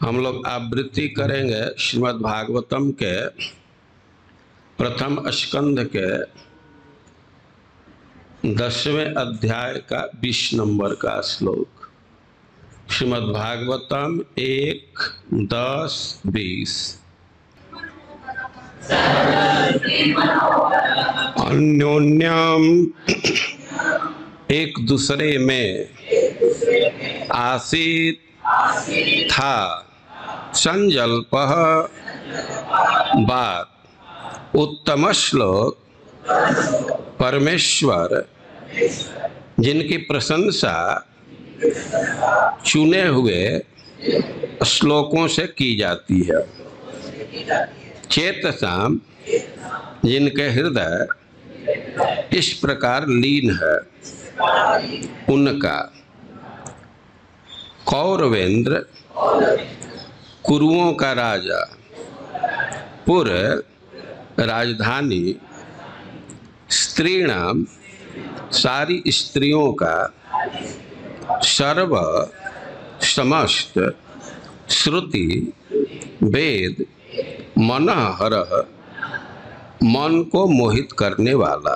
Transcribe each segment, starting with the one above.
हम लोग आवृत्ति करेंगे श्रीमद् भागवतम के प्रथम स्कंध के 10वें अध्याय का 20 नंबर का श्लोक। श्रीमद् भागवतम 1:10-20। अन्योन्यम एक दूसरे में आसीत था संजल्प बात। उत्तम श्लोक परमेश्वर जिनकी प्रशंसा चुने हुए श्लोकों से की जाती है, चेतसाम जिनके हृदय इस प्रकार लीन है, उनका कौरवेंद्र कुरुओं का राजा, पुर राजधानी, स्त्रीणाम सारी स्त्रियों का, सर्व समस्त श्रुति वेद, मनहरः मन को मोहित करने वाला।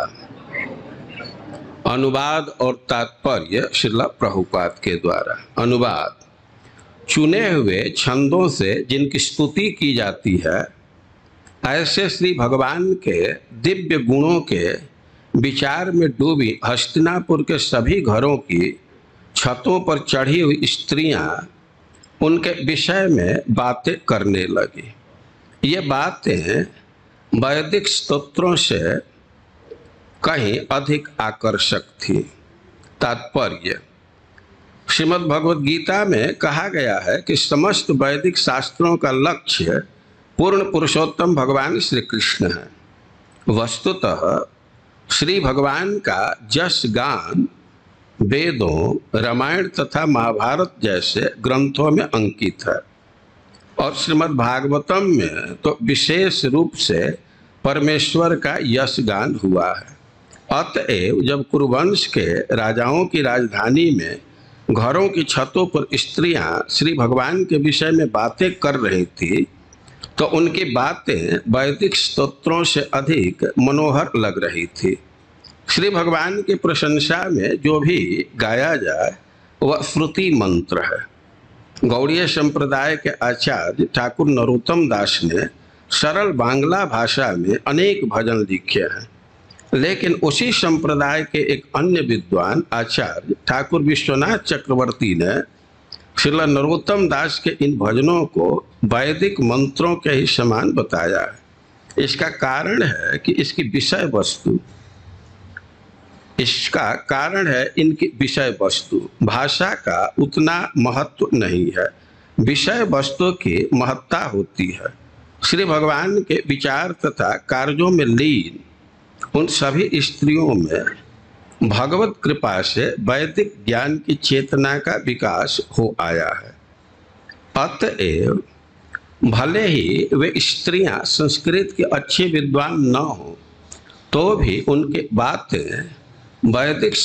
अनुवाद और तात्पर्य श्रील प्रभुपाद के द्वारा। अनुवाद: चुने हुए छंदों से जिनकी स्तुति की जाती है, ऐसे श्री भगवान के दिव्य गुणों के विचार में डूबी हस्तिनापुर के सभी घरों की छतों पर चढ़ी हुई स्त्रियां उनके विषय में बातें करने लगी। ये बातें वैदिक स्तोत्रों से कहीं अधिक आकर्षक थी। तात्पर्य: श्रीमद् भगवद गीता में कहा गया है कि समस्त वैदिक शास्त्रों का लक्ष्य पूर्ण पुरुषोत्तम भगवान श्री कृष्ण है। वस्तुतः श्री भगवान का जस गान वेदों, रामायण तथा महाभारत जैसे ग्रंथों में अंकित है, और श्रीमद् भागवतम में तो विशेष रूप से परमेश्वर का यश गान हुआ है। अतएव जब कुरुवंश के राजाओं की राजधानी में घरों की छतों पर स्त्रियां श्री भगवान के विषय में बातें कर रही थी, तो उनकी बातें वैदिक स्तोत्रों से अधिक मनोहर लग रही थी। श्री भगवान की प्रशंसा में जो भी गाया जाए वह श्रुति मंत्र है। गौड़ीय संप्रदाय के आचार्य ठाकुर नरोत्तम दास ने सरल बांग्ला भाषा में अनेक भजन लिखे हैं, लेकिन उसी संप्रदाय के एक अन्य विद्वान आचार्य ठाकुर विश्वनाथ चक्रवर्ती ने श्रील नरोत्तम दास के इन भजनों को वैदिक मंत्रों के ही समान बताया है। इसका कारण है कि इनकी विषय वस्तु भाषा का उतना महत्व नहीं है, विषय वस्तु की महत्ता होती है। श्री भगवान के विचार तथा कार्यों में लीन उन सभी स्त्रियों में भगवत कृपा से वैदिक ज्ञान की चेतना का विकास हो आया है। अतएव भले ही वे स्त्रियां संस्कृत के अच्छे विद्वान न हो, तो भी उनकी बातें वैदिक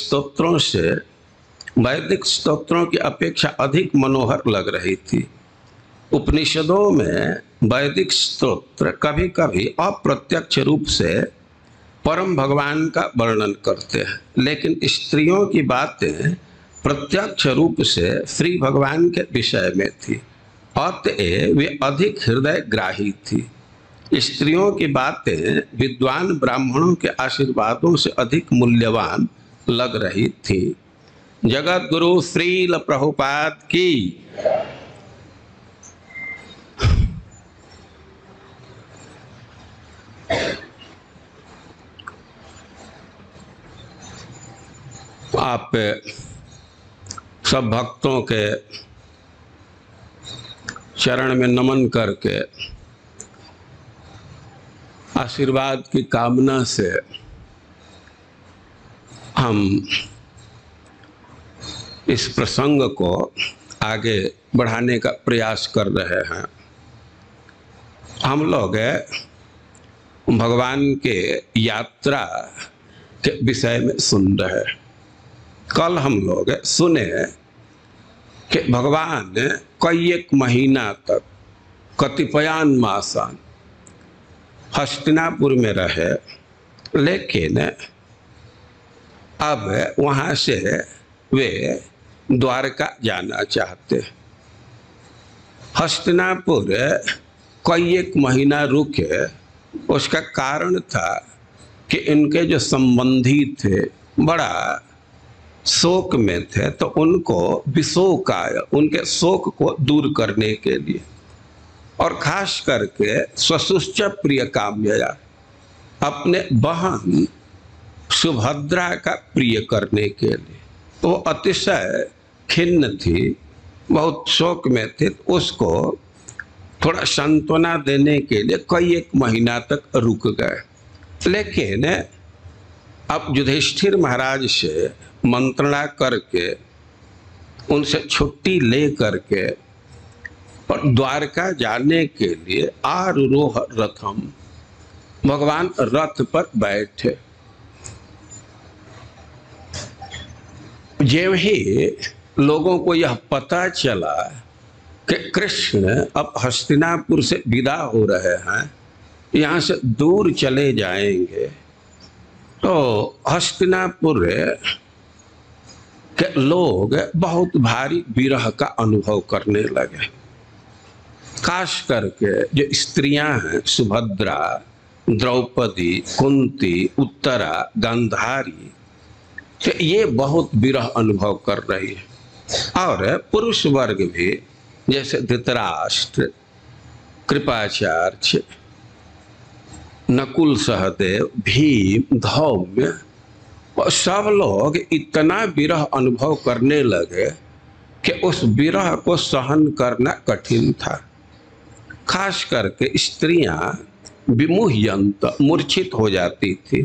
स्तोत्रों की अपेक्षा अधिक मनोहर लग रही थी। उपनिषदों में वैदिक स्तोत्र कभी कभी अप्रत्यक्ष रूप से परम भगवान का वर्णन करते हैं, लेकिन स्त्रियों की बातें प्रत्यक्ष रूप से श्री भगवान के विषय में थी। अतएव वे अधिक हृदय ग्राही थी। स्त्रियों की बातें विद्वान ब्राह्मणों के आशीर्वादों से अधिक मूल्यवान लग रही थी। जगत गुरु श्रील प्रभुपाद की। आप सब भक्तों के चरण में नमन करके आशीर्वाद की कामना से हम इस प्रसंग को आगे बढ़ाने का प्रयास कर रहे हैं। हम लोग भगवान के यात्रा के विषय में सुन रहे हैं। कल हम लोग सुने कि भगवान कई एक महीना तक कतिपयान मासान हस्तिनापुर में रहे, लेकिन अब वहाँ से वे द्वारका जाना चाहते। हस्तिनापुर कई एक महीना रुके, उसका कारण था कि इनके जो संबंधी थे बड़ा शोक में थे, तो उनको विशोक आया, उनके शोक को दूर करने के लिए, और खास करके स्वसुश्च प्रिय काम्यया, अपने बहन सुभद्रा का प्रिय करने के लिए। तो अतिशय खिन्न थी, बहुत शोक में थे, तो उसको थोड़ा सांत्वना देने के लिए कई एक महीना तक रुक गए। लेकिन अब युधिष्ठिर महाराज से मंत्रणा करके उनसे छुट्टी ले करके और द्वारका जाने के लिए आरूरोह रथम, भगवान रथ पर बैठे। जब ही लोगों को यह पता चला कि कृष्ण अब हस्तिनापुर से विदा हो रहे हैं, यहाँ से दूर चले जाएंगे, तो हस्तिनापुर के लोग बहुत भारी विरह का अनुभव करने लगे। खास करके जो स्त्रियां हैं, सुभद्रा, द्रौपदी, कुंती, उत्तरा, गांधारी, तो ये बहुत विरह अनुभव कर रही है। और पुरुष वर्ग भी जैसे धृतराष्ट्र, कृपाचार्य, नकुल सहदेव, भीम, धौम्य, और सब लोग इतना विरह अनुभव करने लगे कि उस विरह को सहन करना कठिन था। खास करके स्त्रियां विमुह्यंत, मूर्छित हो जाती थी,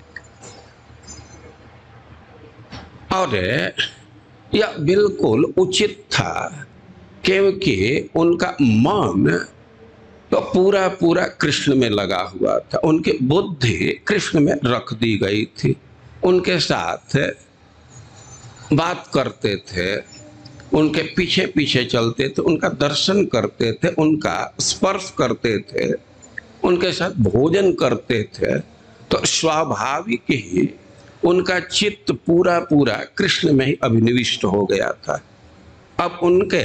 और यह बिल्कुल उचित था, क्योंकि उनका मन तो पूरा पूरा कृष्ण में लगा हुआ था, उनकी बुद्धि कृष्ण में रख दी गई थी। उनके साथ बात करते थे, उनके पीछे पीछे चलते थे, उनका दर्शन करते थे, उनका स्पर्श करते थे, उनके साथ भोजन करते थे, तो स्वाभाविक ही उनका चित्त पूरा पूरा कृष्ण में ही अभिनिविष्ट हो गया था। अब उनके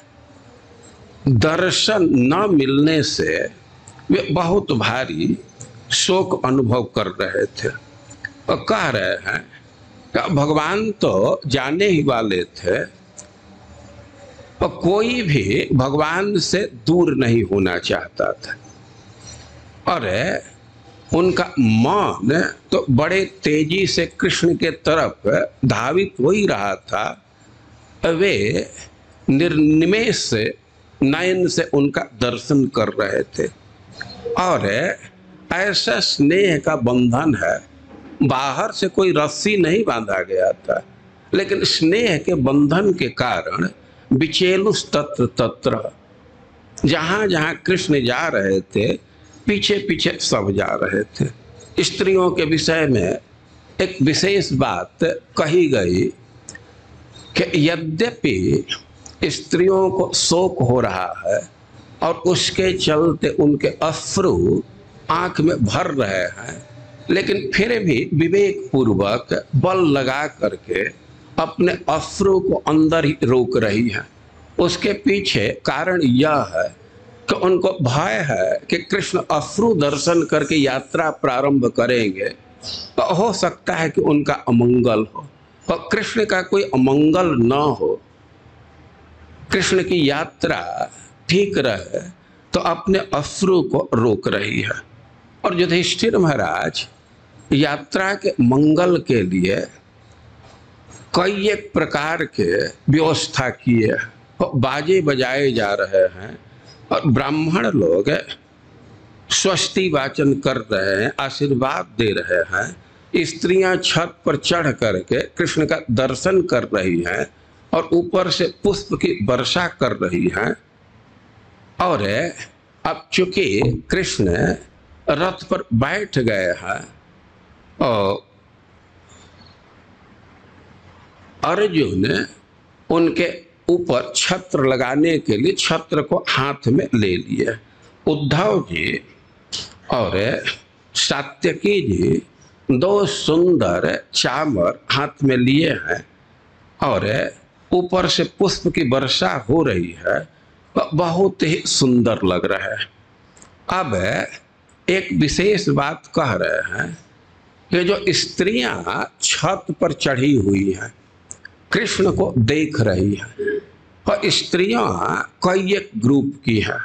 दर्शन न मिलने से वे बहुत भारी शोक अनुभव कर रहे थे, और कह रहे हैं कि भगवान तो जाने ही वाले थे, और कोई भी भगवान से दूर नहीं होना चाहता था, और उनका मन तो बड़े तेजी से कृष्ण के तरफ धावित हो ही रहा था। वे निर्निमेष से नयन से उनका दर्शन कर रहे थे, और ऐसा स्नेह का बंधन है, बाहर से कोई रस्सी नहीं बांधा गया था, लेकिन स्नेह के बंधन के कारण विचेलुस तत्र तत्र, जहां जहां कृष्ण जा रहे थे पीछे पीछे सब जा रहे थे। स्त्रियों के विषय में एक विशेष बात कही गई कि यद्यपि स्त्रियों को शोक हो रहा है और उसके चलते उनके अश्रु आंख में भर रहे हैं, लेकिन फिर भी विवेक पूर्वक बल लगा करके अपने अश्रु को अंदर ही रोक रही है। उसके पीछे कारण यह है कि उनको भय है कि कृष्ण अश्रु दर्शन करके यात्रा प्रारंभ करेंगे, तो हो सकता है कि उनका अमंगल हो, और कृष्ण का कोई अमंगल न हो, कृष्ण की यात्रा ठीक रहे, तो अपने अश्रु को रोक रही है। और युधिष्ठिर महाराज यात्रा के मंगल के लिए कई एक प्रकार के व्यवस्था किए, बाजे बजाए जा रहे हैं, और ब्राह्मण लोग स्वस्ति वाचन कर रहे हैं, आशीर्वाद दे रहे हैं, स्त्रियां छत पर चढ़ करके कृष्ण का दर्शन कर रही हैं, और ऊपर से पुष्प की वर्षा कर रही हैं। और अब चूंकि कृष्ण रथ पर बैठ गए हैं, और अर्जुन उनके ऊपर छत्र लगाने के लिए छत्र को हाथ में ले लिए। उद्धव जी और सात्यकी जी दो सुंदर चामर हाथ में लिए हैं और ऊपर से पुष्प की वर्षा हो रही है, बहुत ही सुंदर लग रहा है। अब एक विशेष बात कह रहे हैं कि जो स्त्रियां छत पर चढ़ी हुई हैं, कृष्ण को देख रही हैं, और स्त्रियां कई एक ग्रुप की हैं।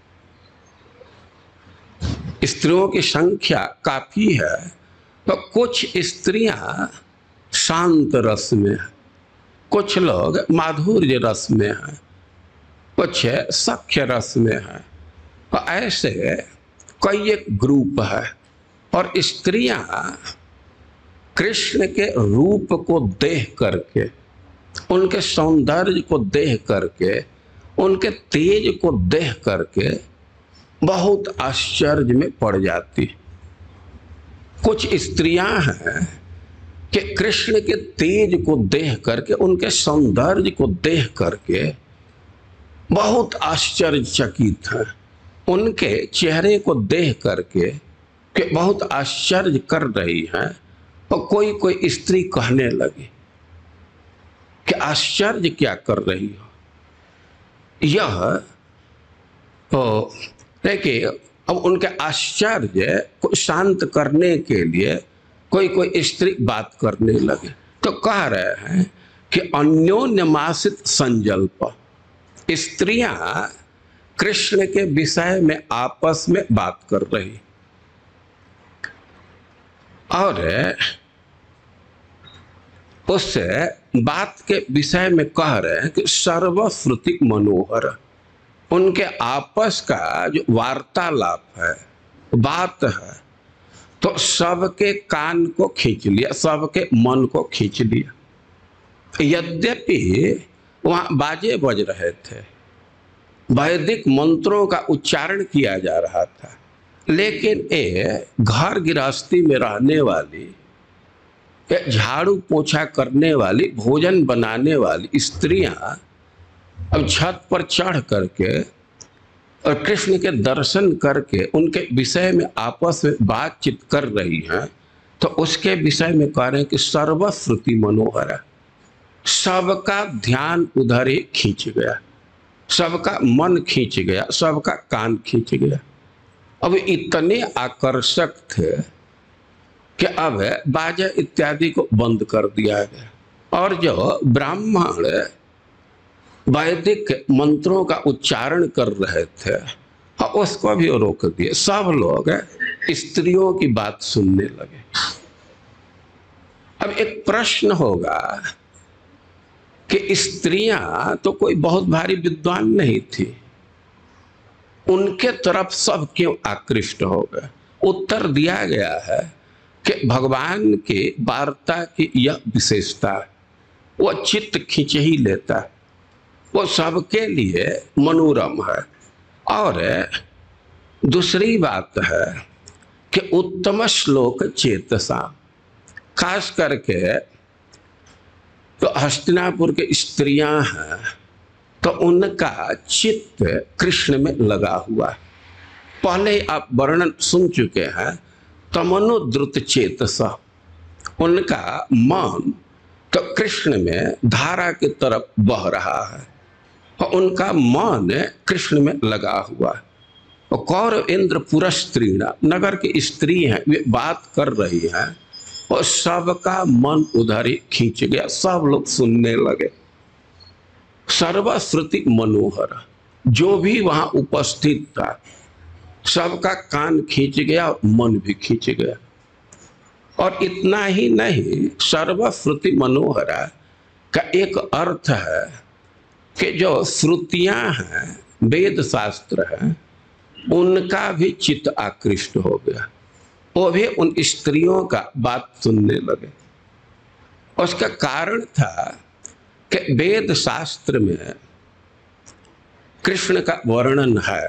स्त्रियों की संख्या काफी है, तो कुछ स्त्रियां शांत रस में हैं, कुछ लोग माधुर्य रस में हैं, कुछ सख्य रस में हैं, और ऐसे कई एक ग्रुप है। और स्त्रियां कृष्ण के रूप को देख करके, उनके सौंदर्य को देख करके, उनके तेज को देख करके बहुत आश्चर्य में पड़ जाती। कुछ स्त्रियां हैं कि कृष्ण के तेज को देख करके, उनके सौंदर्य को देख करके बहुत आश्चर्यचकित हैं। उनके चेहरे को देख करके कि बहुत आश्चर्य कर रही हैं, और कोई कोई स्त्री कहने लगी कि आश्चर्य क्या कर रही हो। यह तो देखिए, अब उनके आश्चर्य को शांत करने के लिए कोई कोई स्त्री बात करने लगे, तो कह रहे हैं कि अन्योन्यमासित संजल्प, स्त्रियां कृष्ण के विषय में आपस में बात कर रही, और उस बात के विषय में कह रहे हैं कि सर्वश्रुति मनोहर। उनके आपस का जो वार्तालाप है, बात है, तो सबके कान को खींच लिया, सबके मन को खींच लिया। यद्यपि वहां बाजे बज रहे थे, वैदिक मंत्रों का उच्चारण किया जा रहा था, लेकिन ये घर गृहस्थी में रहने वाली, झाड़ू पोछा करने वाली, भोजन बनाने वाली स्त्रियां अब छत पर चढ़ करके और कृष्ण के दर्शन करके उनके विषय में आपस में बातचीत कर रही हैं, तो उसके विषय में कह रहे हैं कि सर्वश्रुति मनोहर है। सबका ध्यान उधर ही खींच गया, सबका मन खींच गया, सबका कान खींच गया। अब इतने आकर्षक थे कि अब बाजा इत्यादि को बंद कर दिया गया, और जो ब्राह्मण वैदिक मंत्रों का उच्चारण कर रहे थे, उसको भी रोक दिए। सब लोग स्त्रियों की बात सुनने लगे। अब एक प्रश्न होगा कि स्त्रियां तो कोई बहुत भारी विद्वान नहीं थी, उनके तरफ सब क्यों आकृष्ट हो गए? उत्तर दिया गया है कि भगवान की वार्ता की यह विशेषता है, वो चित्त खींच ही लेता है, वो सबके लिए मनोरम है। और दूसरी बात है कि उत्तम श्लोक चेतसा, खास करके तो हस्तिनापुर के स्त्रियां हैं, तो उनका चित्त कृष्ण में लगा हुआ है। पहले आप वर्णन सुन चुके हैं, तमनुद्रुत चेतसा, उनका मन तो कृष्ण में धारा की तरफ बह रहा है, और उनका मन कृष्ण में लगा हुआ है। और कौरव इंद्र पुरस्त्रीणा, नगर की स्त्री हैं, वे बात कर रही हैं, और सबका मन उधर ही खींच गया, सब लोग सुनने लगे। सर्वश्रुति मनोहर, जो भी वहां उपस्थित था, सबका कान खींच गया और मन भी खींच गया। और इतना ही नहीं, सर्वश्रुति मनोहर का एक अर्थ है कि जो श्रुतियां हैं, वेद शास्त्र हैं, उनका भी चित्त आकृष्ट हो गया, वो भी उन स्त्रियों का बात सुनने लगे। उसका कारण था कि वेद शास्त्र में कृष्ण का वर्णन है,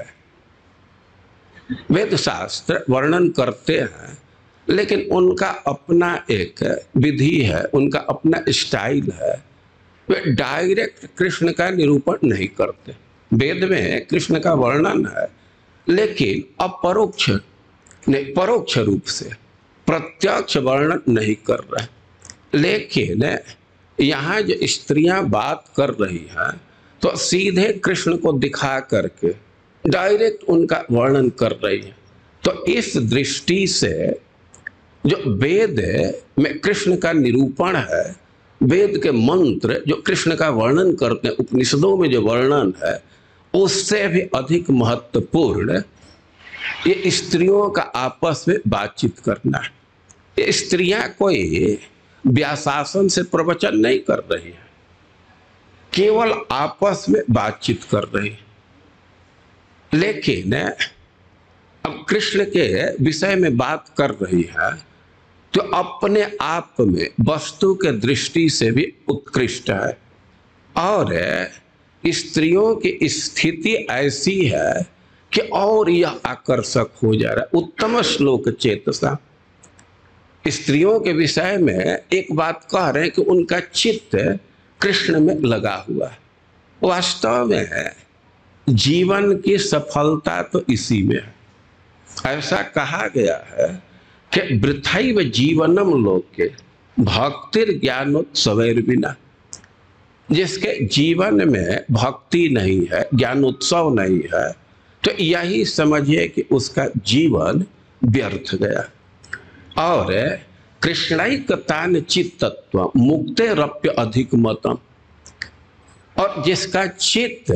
वेद शास्त्र वर्णन करते हैं, लेकिन उनका अपना एक विधि है, उनका अपना स्टाइल है, वे डायरेक्ट कृष्ण का निरूपण नहीं करते। वेद में कृष्ण का वर्णन है, लेकिन अपरोक्ष नहीं, परोक्ष रूप से, प्रत्यक्ष वर्णन नहीं कर रहे। लेकिन यहाँ जो स्त्रियां बात कर रही हैं तो सीधे कृष्ण को दिखा करके डायरेक्ट उनका वर्णन कर रही है। तो इस दृष्टि से जो वेद में कृष्ण का निरूपण है, वेद के मंत्र जो कृष्ण का वर्णन करते हैं, उपनिषदों में जो वर्णन है, उससे भी अधिक महत्वपूर्ण ये स्त्रियों का आपस में बातचीत करना है। ये स्त्रियां कोई व्यासासन से प्रवचन नहीं कर रही है, केवल आपस में बातचीत कर रही है। लेकिन अब कृष्ण के विषय में बात कर रही है तो अपने आप में वस्तु के दृष्टि से भी उत्कृष्ट है। और स्त्रियों की स्थिति ऐसी है कि और यह आकर्षक हो जा रहा है। उत्तम श्लोक चेतसा, स्त्रियों के विषय में एक बात कह रहे हैं कि उनका चित्त कृष्ण में लगा हुआ है। वास्तव में जीवन की सफलता तो इसी में है। ऐसा कहा गया है कि वृथैव जीवनम लोके भक्तिर ज्ञानोत्सवेर बिना। जिसके जीवन में भक्ति नहीं है, ज्ञानोत्सव नहीं है, तो यही समझिए कि उसका जीवन व्यर्थ गया। और कृष्णैकतान चित्तत्व मुक्तेरप्य अधिक मतम, और जिसका चित्त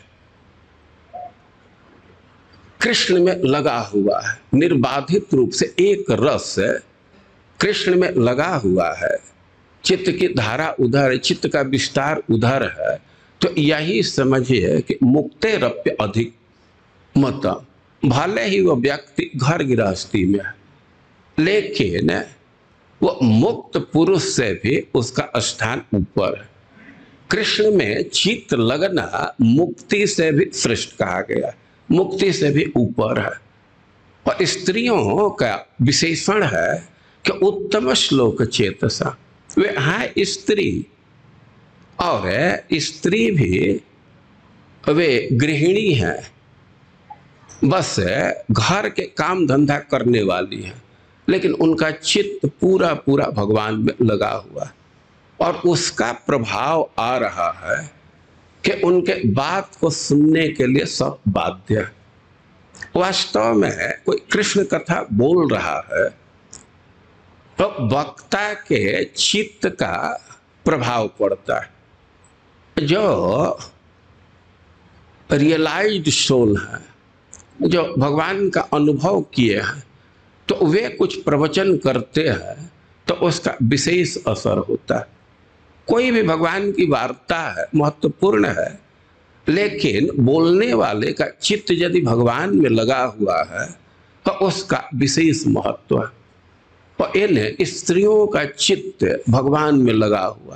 कृष्ण में लगा हुआ है, निर्बाधित रूप से एक रस कृष्ण में लगा हुआ है, चित्त की धारा उधर, चित्त का विस्तार उधर है, तो यही समझिए कि मुक्तेरप्य अधिक मतम। भले ही वो व्यक्ति घर गृहस्थी में है, लेकिन वो मुक्त पुरुष से भी उसका स्थान ऊपर है। कृष्ण में चित्त लगना मुक्ति से भी श्रेष्ठ कहा गया, मुक्ति से भी ऊपर है। और स्त्रियों का विशेषण है कि उत्तम श्लोक चेतसा, वे हैं स्त्री, और स्त्री भी वे गृहिणी हैं, बस घर के काम धंधा करने वाली है, लेकिन उनका चित्त पूरा पूरा भगवान में लगा हुआ है। और उसका प्रभाव आ रहा है कि उनके बात को सुनने के लिए सब बाध्य है। वास्तव में कोई कृष्ण कथा बोल रहा है तो वक्ता के चित्त का प्रभाव पड़ता है। जो रियलाइज्ड सोल है, जो भगवान का अनुभव किए हैं, तो वे कुछ प्रवचन करते हैं तो उसका विशेष असर होता है। कोई भी भगवान की वार्ता है, महत्वपूर्ण है, लेकिन बोलने वाले का चित्त यदि भगवान में लगा हुआ है तो उसका विशेष महत्व है। और इन स्त्रियों का चित्त भगवान में लगा हुआ।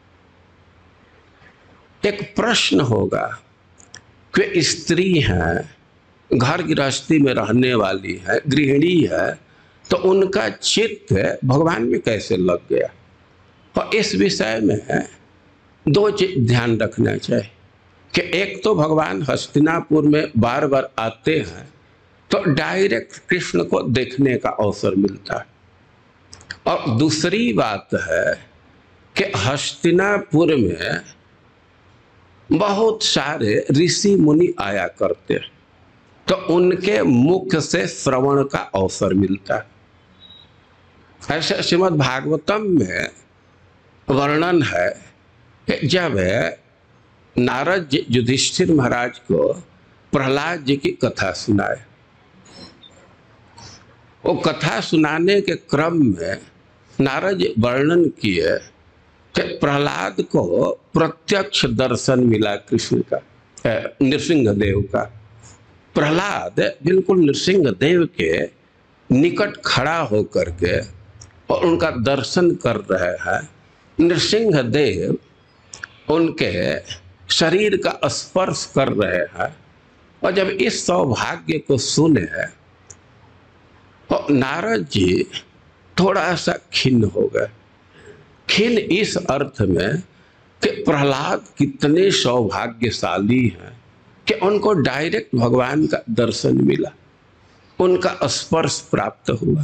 एक प्रश्न होगा कि स्त्री है, घर गृहस्थी में रहने वाली है, गृहिणी है, तो उनका चित्त भगवान में कैसे लग गया। और इस विषय में दो चीज ध्यान रखना चाहिए कि एक तो भगवान हस्तिनापुर में बार बार आते हैं तो डायरेक्ट कृष्ण को देखने का अवसर मिलता है। और दूसरी बात है कि हस्तिनापुर में बहुत सारे ऋषि मुनि आया करते हैं, तो उनके मुख से श्रवण का अवसर मिलता है। ऐसे श्रीमद् भागवतम में वर्णन है कि जब नारद जी युधिष्ठिर महाराज को प्रहलाद जी की कथा सुनाए, वो कथा सुनाने के क्रम में नारद जी वर्णन किए कि प्रहलाद को प्रत्यक्ष दर्शन मिला कृष्ण का, नृसिंह देव का। प्रहलाद बिल्कुल नृसिंह देव के निकट खड़ा होकर के और उनका दर्शन कर रहे हैं। नृसिंह देव उनके शरीर का स्पर्श कर रहे हैं। और जब इस सौभाग्य को सुने तो नारद जी थोड़ा सा खिन्न हो गए। खिन्न इस अर्थ में कि प्रहलाद कितने सौभाग्यशाली हैं कि उनको डायरेक्ट भगवान का दर्शन मिला, उनका स्पर्श प्राप्त हुआ।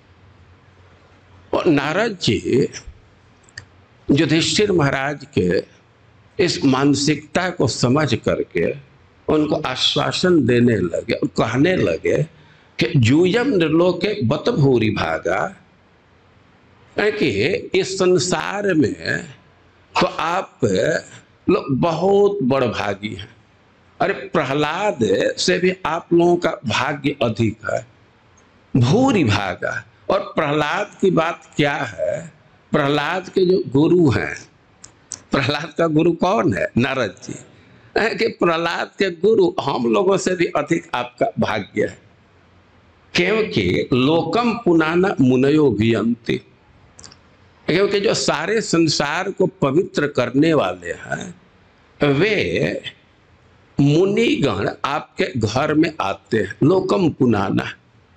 और नारद जी युधिष्ठिर महाराज के इस मानसिकता को समझ करके उनको आश्वासन देने लगे और कहने लगे कि यूयम निर्लोके बत भूरि भागा, कि इस संसार में तो आप लोग बहुत बड़भागी हैं। अरे प्रहलाद से भी आप लोगों का भाग्य अधिक है, भूरि भागा। और प्रहलाद की बात क्या है, प्रहलाद के जो गुरु हैं, प्रहलाद का गुरु कौन है? नारद जी। कि प्रहलाद के गुरु हम लोगों से भी अधिक आपका भाग्य है, क्योंकि लोकम पुनाना मुनयो भियंति, क्योंकि जो सारे संसार को पवित्र करने वाले हैं वे मुनिगण आपके घर में आते हैं। लोकम पुनाना,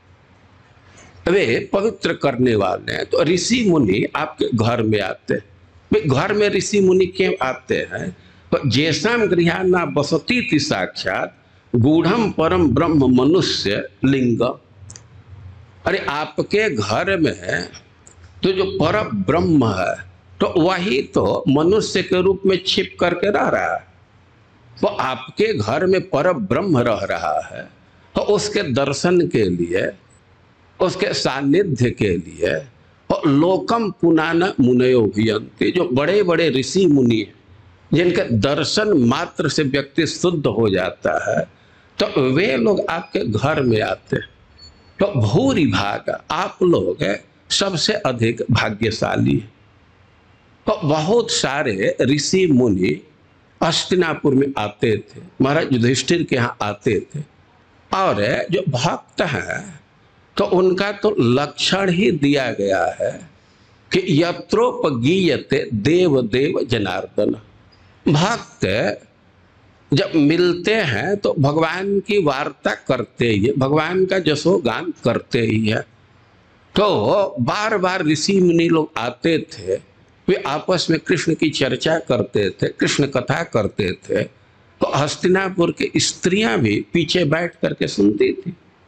वे पवित्र करने वाले हैं। तो ऋषि मुनि आपके घर में आते हैं। वे घर में ऋषि मुनि क्यों आते हैं? तो जैसाम गृहाना बसती थी साक्षात गूढ़म परम ब्रह्म मनुष्य लिंग। अरे आपके घर में तो जो पर ब्रह्म है तो वही तो मनुष्य के रूप में छिप करके रह रहा है। वो आपके घर में पर ब्रह्म रह रहा है, तो उसके दर्शन के लिए, उसके सानिध्य के लिए और लोकम पुनाना मुनयो भियंति, जो बड़े बड़े ऋषि मुनि हैं जिनके दर्शन मात्र से व्यक्ति शुद्ध हो जाता है, तो वे लोग आपके घर में आते हैं। तो भूरि भाग, आप लोग सबसे अधिक भाग्यशाली। तो बहुत सारे ऋषि मुनि हस्तिनापुर में आते थे, महाराज युधिष्ठिर के यहाँ आते थे। और जो भक्त हैं तो उनका तो लक्षण ही दिया गया है कि यत्रोपगीयते देव देव जनार्दन। भक्त जब मिलते हैं तो भगवान की वार्ता करते ही, भगवान का जसोगान करते ही है। तो बार बार ऋषि मुनि लोग आते थे, वे आपस में कृष्ण की चर्चा करते थे, कृष्ण कथा करते थे। तो हस्तिनापुर के स्त्रियां भी पीछे बैठ करके सुनती थी।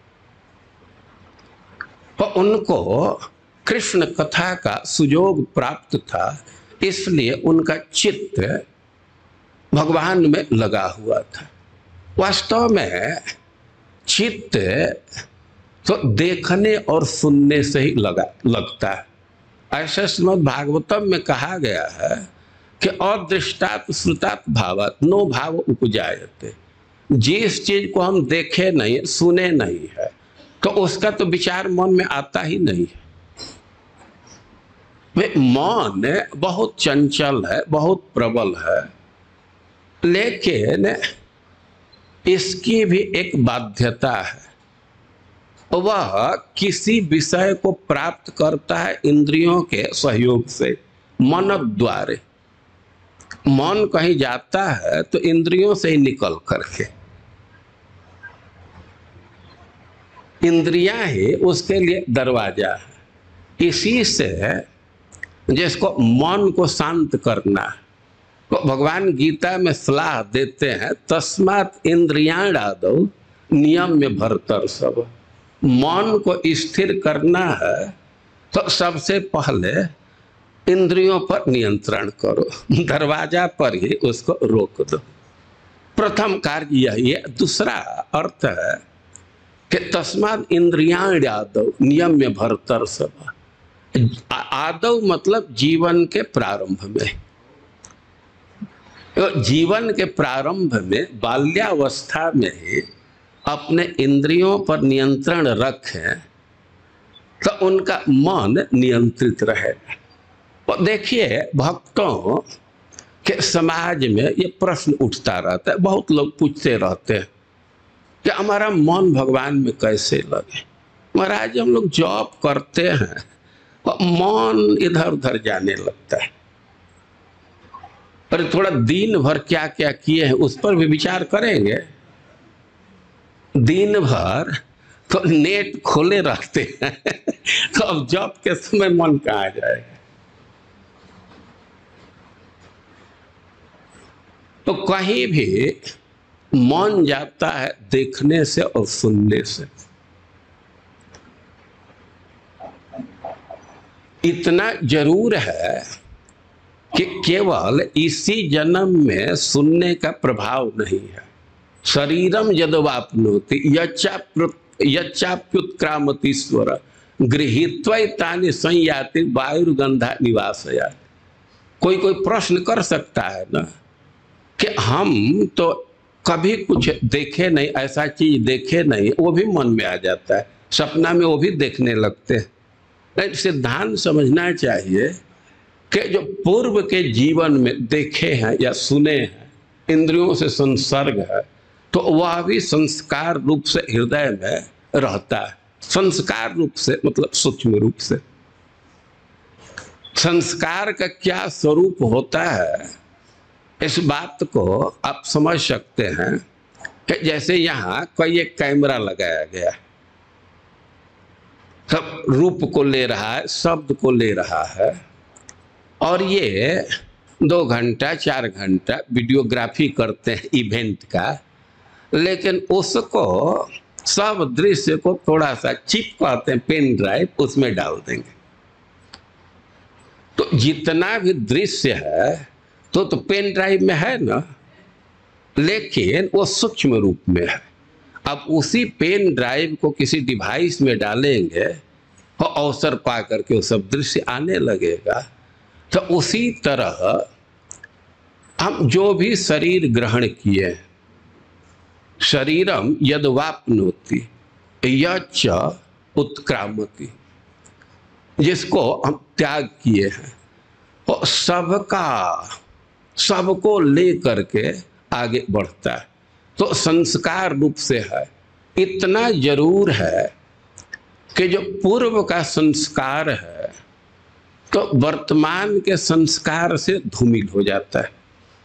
तो उनको कृष्ण कथा का सुयोग प्राप्त था, इसलिए उनका चित्त भगवान में लगा हुआ था। वास्तव में चित्त तो देखने और सुनने से ही लगता है। ऐसे श्रीमद् भागवतम में कहा गया है कि अदृष्टात् श्रुतात् भावात् नो भाव उपजायते। जिस चीज को हम देखे नहीं, सुने नहीं है, तो उसका तो विचार मन में आता ही नहीं है। वे मन बहुत चंचल है, बहुत प्रबल है, लेकिन इसकी भी एक बाध्यता है। वह किसी विषय को प्राप्त करता है इंद्रियों के सहयोग से, मन द्वारे। मन कहीं जाता है तो इंद्रियों से ही निकल करके, इंद्रियां ही उसके लिए दरवाजा है। इसी से जिसको मन को शांत करना है, तो भगवान गीता में सलाह देते हैं, तस्मात् इंद्रियाणादौ नियम्य भर्तर सब। मन को स्थिर करना है तो सबसे पहले इंद्रियों पर नियंत्रण करो, दरवाजा पर ही उसको रोक दो। प्रथम कार्य यही है। दूसरा अर्थ है कि तस्मात् इंद्रियाणादौ नियम्य भर्तर सब। आदौ मतलब जीवन के प्रारंभ में। जीवन के प्रारंभ में बाल्यावस्था में ही अपने इंद्रियों पर नियंत्रण रखें तो उनका मन नियंत्रित रहेगा। और देखिए, भक्तों के समाज में ये प्रश्न उठता रहता है, बहुत लोग पूछते रहते हैं कि हमारा मन भगवान में कैसे लगे। महाराज, हम लोग जॉब करते हैं और मन इधर उधर जाने लगता है। पर थोड़ा दिन भर क्या क्या किए हैं उस पर भी विचार करेंगे। दिन भर तो नेट खोले रहते हैं तो अब जॉब के समय मन कहाँ जाएगा। तो कहीं भी मन जाता है देखने से और सुनने से। इतना जरूर है कि केवल इसी जन्म में सुनने का प्रभाव नहीं है। शरीरम यद्वाप्नोति यच्चाप्युत्क्रामतीश्वर गृहीत्वैतानि संयाति वायुर्गंधा निवासया। कोई कोई प्रश्न कर सकता है ना कि हम तो कभी कुछ देखे नहीं, ऐसा चीज देखे नहीं, वो भी मन में आ जाता है, सपना में वो भी देखने लगते हैं। लेकिन सिद्धांत समझना चाहिए कि जो पूर्व के जीवन में देखे हैं या सुने हैं, इंद्रियों से संसर्ग है, तो वह भी संस्कार रूप से हृदय में रहता है। संस्कार रूप से मतलब सूक्ष्म रूप से। संस्कार का क्या स्वरूप होता है, इस बात को आप समझ सकते हैं कि जैसे यहाँ कोई एक कैमरा लगाया गया, सब रूप को ले रहा है, शब्द को ले रहा है, और ये 2 घंटा 4 घंटा वीडियोग्राफी करते हैं इवेंट का, लेकिन उसको सब दृश्य को थोड़ा सा चिपकाते हैं पेन ड्राइव, उसमें डाल देंगे। तो जितना भी दृश्य है तो पेन ड्राइव में है ना, लेकिन वो सूक्ष्म रूप में है। अब उसी पेन ड्राइव को किसी डिवाइस में डालेंगे और अवसर पा करके वो सब दृश्य आने लगेगा। तो उसी तरह हम जो भी शरीर ग्रहण किए, शरीरम यद्वाप्नोति यच्च उत्क्रामति, जिसको हम त्याग किए हैं, और सबको ले करके आगे बढ़ता है। तो संस्कार रूप से है। इतना जरूर है कि जो पूर्व का संस्कार है तो वर्तमान के संस्कार से धूमिल हो जाता है।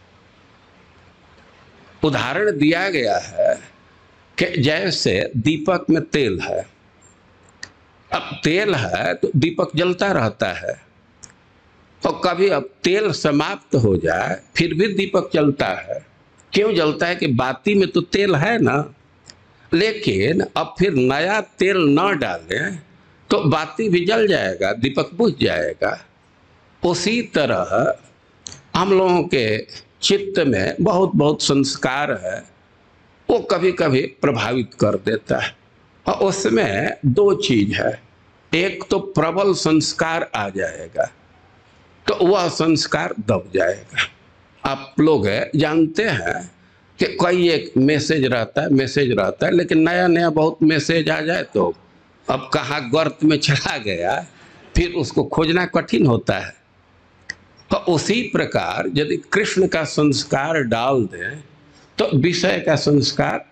उदाहरण दिया गया है कि जैसे दीपक में तेल है, अब तेल है तो दीपक जलता रहता है, और कभी अब तेल समाप्त हो जाए फिर भी दीपक जलता है। क्यों जलता है कि बाती में तो तेल है ना, लेकिन अब फिर नया तेल न डालें तो बाती भी जल जाएगा, दीपक बुझ जाएगा। उसी तरह हम लोगों के चित्त में बहुत बहुत संस्कार है, वो कभी कभी प्रभावित कर देता है, और उसमें 2 चीज है। एक तो प्रबल संस्कार आ जाएगा तो वह संस्कार दब जाएगा। आप लोग जानते हैं कि कोई एक मैसेज रहता है, लेकिन नया नया बहुत मैसेज आ जाए तो अब कहाँ गर्त में चला गया, फिर उसको खोजना कठिन होता है। तो उसी प्रकार यदि कृष्ण का संस्कार डाल दें तो विषय का संस्कार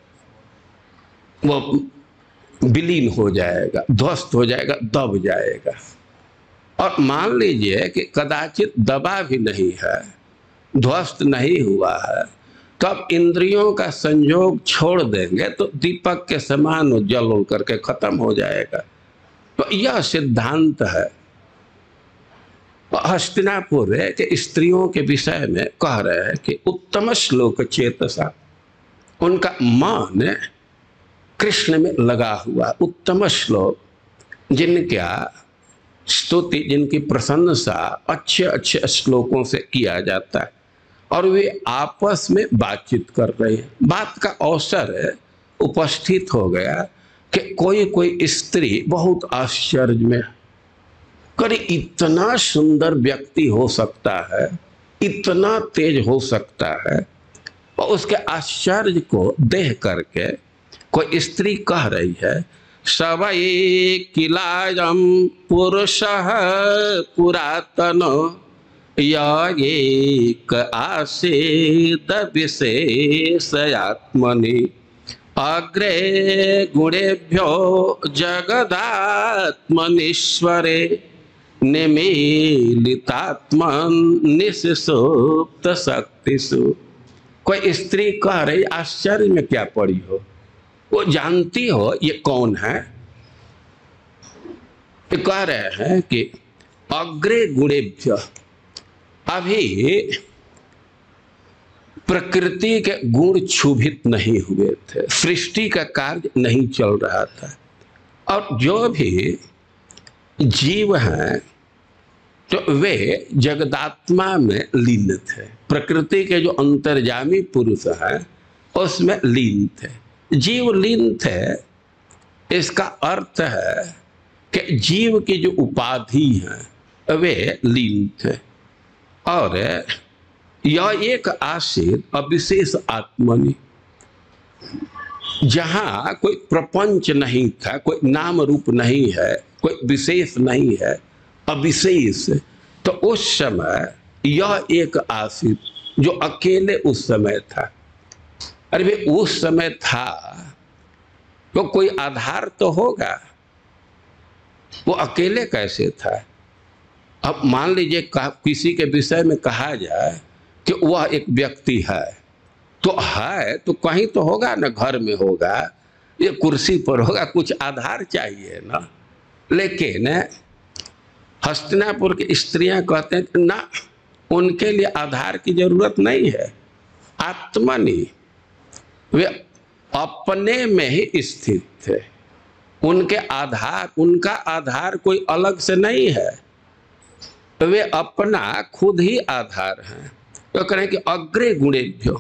वो विलीन हो जाएगा, ध्वस्त हो जाएगा, दब जाएगा। और मान लीजिए कि कदाचित दबा भी नहीं है, ध्वस्त नहीं हुआ है, तो अब इंद्रियों का संयोग छोड़ देंगे तो दीपक के समान जल करके खत्म हो जाएगा। तो यह सिद्धांत है। हस्तिनापुर के स्त्रियों के विषय में कह रहे हैं कि उत्तम श्लोक चेतसा, उनका मन कृष्ण में लगा हुआ। उत्तम श्लोक, जिनका स्तुति, जिनकी प्रशंसा अच्छे अच्छे श्लोकों से किया जाता है, और वे आपस में बातचीत कर रहे हैं। बात का अवसर उपस्थित हो गया कि कोई स्त्री बहुत आश्चर्य में, करे इतना सुंदर व्यक्ति हो सकता है, इतना तेज हो सकता है, और उसके आश्चर्य को देख करके कोई स्त्री कह रही है, सवै किलायं पुरुषः पुरातन एक आसीद विशेषयात्मनि अग्रे गुणेभ्यो जगदात्मनीश्वरे निमीलितात्मन निःसुप्त शक्तिषु। कोई स्त्री कह रही, आश्चर्य में क्या पड़ी हो, वो जानती हो ये कौन है? ये कह रहे हैं कि अग्रे गुणेभ्य, अभी प्रकृति के गुण क्षुभित नहीं हुए थे, सृष्टि का कार्य नहीं चल रहा था। और जो भी जीव हैं तो वे जगदात्मा में लीन थे, प्रकृति के जो अंतर्यामी पुरुष हैं उसमें लीन थे। जीव लीन थे, इसका अर्थ है कि जीव की जो उपाधि है वे लीन थे। और यह एक आश्रित अविशेष आत्मनि, जहां कोई प्रपंच नहीं था, कोई नाम रूप नहीं है, कोई विशेष नहीं है, अविशेष, तो उस समय यह एक आश्रित जो अकेले उस समय था। अरे भाई उस समय था तो कोई आधार तो होगा, वो अकेले कैसे था? अब मान लीजिए किसी के विषय में कहा जाए कि वह एक व्यक्ति है, तो कहीं तो होगा ना, घर में होगा, ये कुर्सी पर होगा, कुछ आधार चाहिए ना। लेकिन हस्तिनापुर की स्त्रियां कहते हैं ना, उनके लिए आधार की जरूरत नहीं है, आत्मनि, वे अपने में ही स्थित थे। उनका आधार कोई अलग से नहीं है, वे अपना खुद ही आधार हैं। तो कहें कि अग्रे गुणेभ्यो,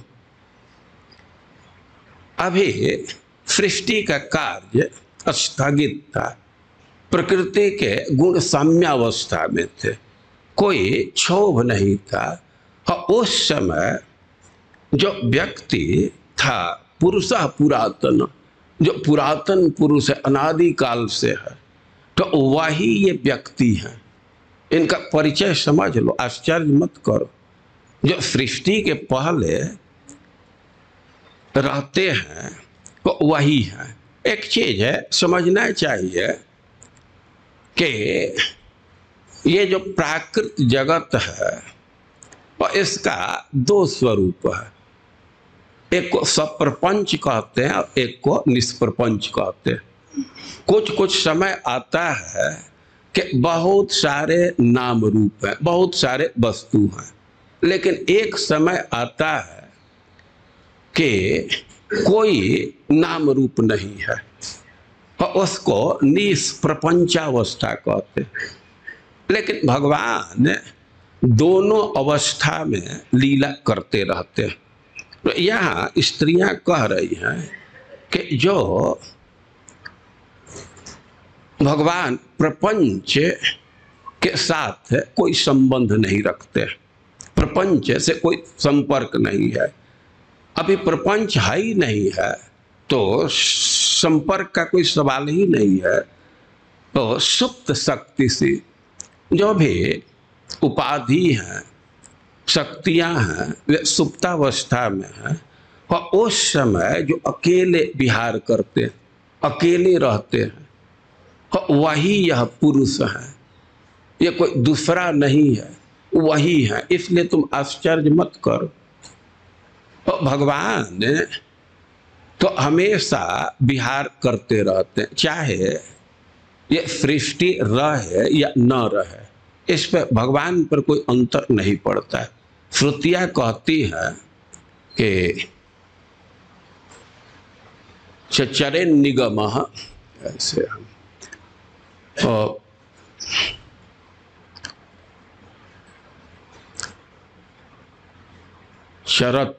अभी सृष्टि का कार्य स्थगित था, प्रकृति के गुण साम्यावस्था में थे, कोई क्षोभ नहीं था। और उस समय जो व्यक्ति था पुरुषः पुरातन, जो पुरातन पुरुष है, अनादिकाल से है, तो वही ये व्यक्ति है। इनका परिचय समझ लो, आश्चर्य मत करो। जो सृष्टि के पहले रहते हैं तो वही है। एक चीज है समझना चाहिए कि ये जो प्राकृत जगत है और इसका दो स्वरूप है, एक को सप्रपंच कहते हैं और एक को निष्प्रपंच कहते हैं। कुछ समय आता है कि बहुत सारे नाम रूप हैं, बहुत सारे वस्तु हैं, लेकिन एक समय आता है कि कोई नाम रूप नहीं है और उसको निष्प्रपंचावस्था कहते हैं। लेकिन भगवान दोनों अवस्था में लीला करते रहते हैं। तो यहाँ स्त्रियां कह रही हैं कि जो भगवान प्रपंच के साथ कोई संबंध नहीं रखते, प्रपंच से कोई संपर्क नहीं है, अभी प्रपंच है ही नहीं है तो संपर्क का कोई सवाल ही नहीं है। तो सुप्त शक्ति से जो भी उपाधि हैं, शक्तियां हैं, वे सुप्तावस्था में हैं और उस समय जो अकेले विहार करते हैं, अकेले रहते हैं, वही यह पुरुष है, ये कोई दूसरा नहीं है, वही है। इसलिए तुम आश्चर्य मत करो। तो भगवान तो हमेशा विहार करते रहते हैं, चाहे ये सृष्टि रहे या न रहे, इस पर भगवान पर कोई अंतर नहीं पड़ता है। श्रुतियां कहती है कि चरे निगम, ऐसे और शरत,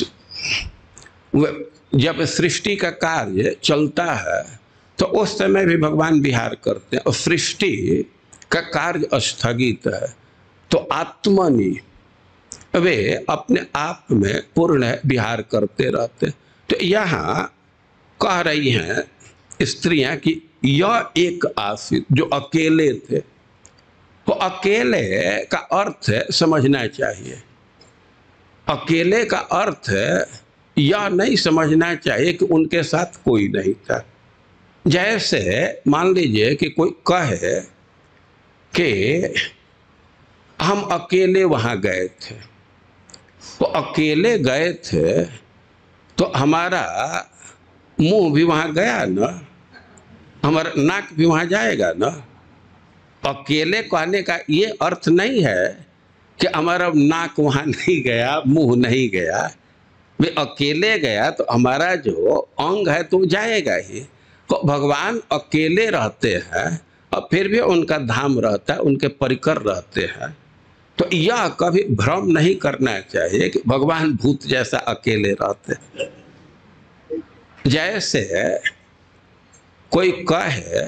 जब सृष्टि का कार्य चलता है तो उस समय भी भगवान विहार करते हैं और सृष्टि का कार्य स्थगित है तो आत्मनि, वे अपने आप में पूर्ण विहार करते रहते। तो यहाँ कह रही हैं स्त्रियां कि यह एक आश्रित जो अकेले थे, तो अकेले का अर्थ समझना चाहिए। अकेले का अर्थ यह नहीं समझना चाहिए कि उनके साथ कोई नहीं था। जैसे मान लीजिए कि कोई कहे कि हम अकेले वहां गए थे, तो अकेले गए थे तो हमारा मुंह भी वहां गया ना, हमारा नाक भी वहां जाएगा ना। अकेले कहने का ये अर्थ नहीं है कि हमारा नाक वहां नहीं गया, मुंह नहीं गया। वे अकेले गया तो हमारा जो अंग है तो जाएगा ही। तो भगवान अकेले रहते हैं और फिर भी उनका धाम रहता है, उनके परिकर रहते हैं। तो यह कभी भ्रम नहीं करना चाहिए कि भगवान भूत जैसा अकेले रहते हैं। जैसे कोई कहे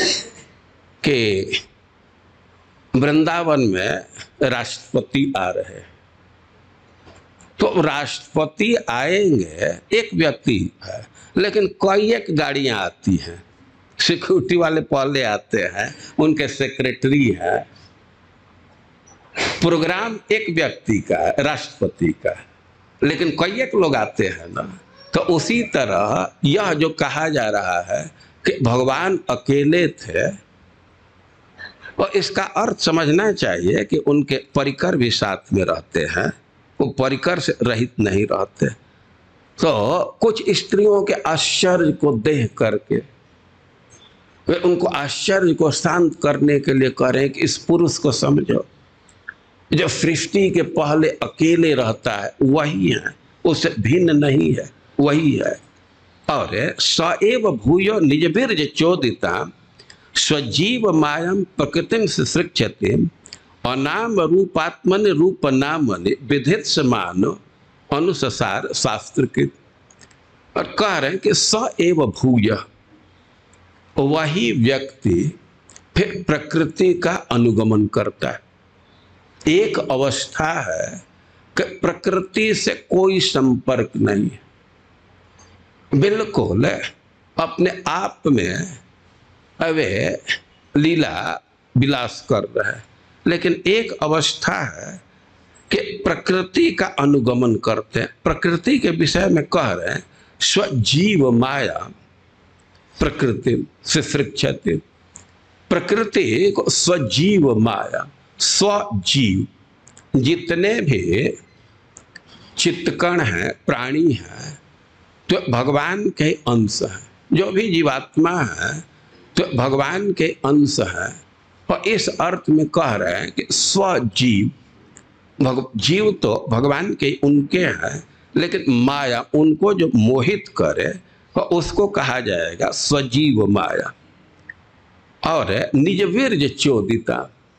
कि वृंदावन में राष्ट्रपति आ रहे हैं, तो राष्ट्रपति आएंगे, एक व्यक्ति है, लेकिन कई एक गाड़ियां आती हैं, सिक्योरिटी वाले पहले आते हैं, उनके सेक्रेटरी है, प्रोग्राम एक व्यक्ति का है, राष्ट्रपति का, लेकिन कई एक लोग आते हैं ना। तो उसी तरह यह जो कहा जा रहा है कि भगवान अकेले थे, और इसका अर्थ समझना चाहिए कि उनके परिकर भी साथ में रहते हैं, वो परिकर से रहित नहीं रहते। तो कुछ स्त्रियों के आश्चर्य को देख करके वे उनको आश्चर्य को शांत करने के लिए कह रहे हैं कि इस पुरुष को समझो, जो सृष्टि के पहले अकेले रहता है वही है, उससे भिन्न नहीं है, वही है। और सएव भूयो निजबीर्ज चोदिता स्वजीव मायम प्रकृतिम सृक्षते अनाम रूपात्मन रूप नामन विधित समान अनुसार शास्त्रकृत। और कह रहे हैं कि सएव भूय, वही व्यक्ति फिर प्रकृति का अनुगमन करता है। एक अवस्था है कि प्रकृति से कोई संपर्क नहीं है, बिल्कुल अपने आप में वे लीला विलास कर रहे हैं। लेकिन एक अवस्था है कि प्रकृति का अनुगमन करते हैं। प्रकृति के विषय में कह रहे हैं स्वजीव माया प्रकृति से सृक्षते, प्रकृति को स्वजीव माया, स्वजीव जितने भी चित्तकण हैं, प्राणी हैं, तो भगवान के अंश हैं। जो भी जीवात्मा है तो भगवान के अंश है। और इस अर्थ में कह रहे हैं कि स्वजीव, जीव तो भगवान के उनके हैं, लेकिन माया उनको जो मोहित करे तो उसको कहा जाएगा स्वजीव माया। और निजवीर्ज चोदिता,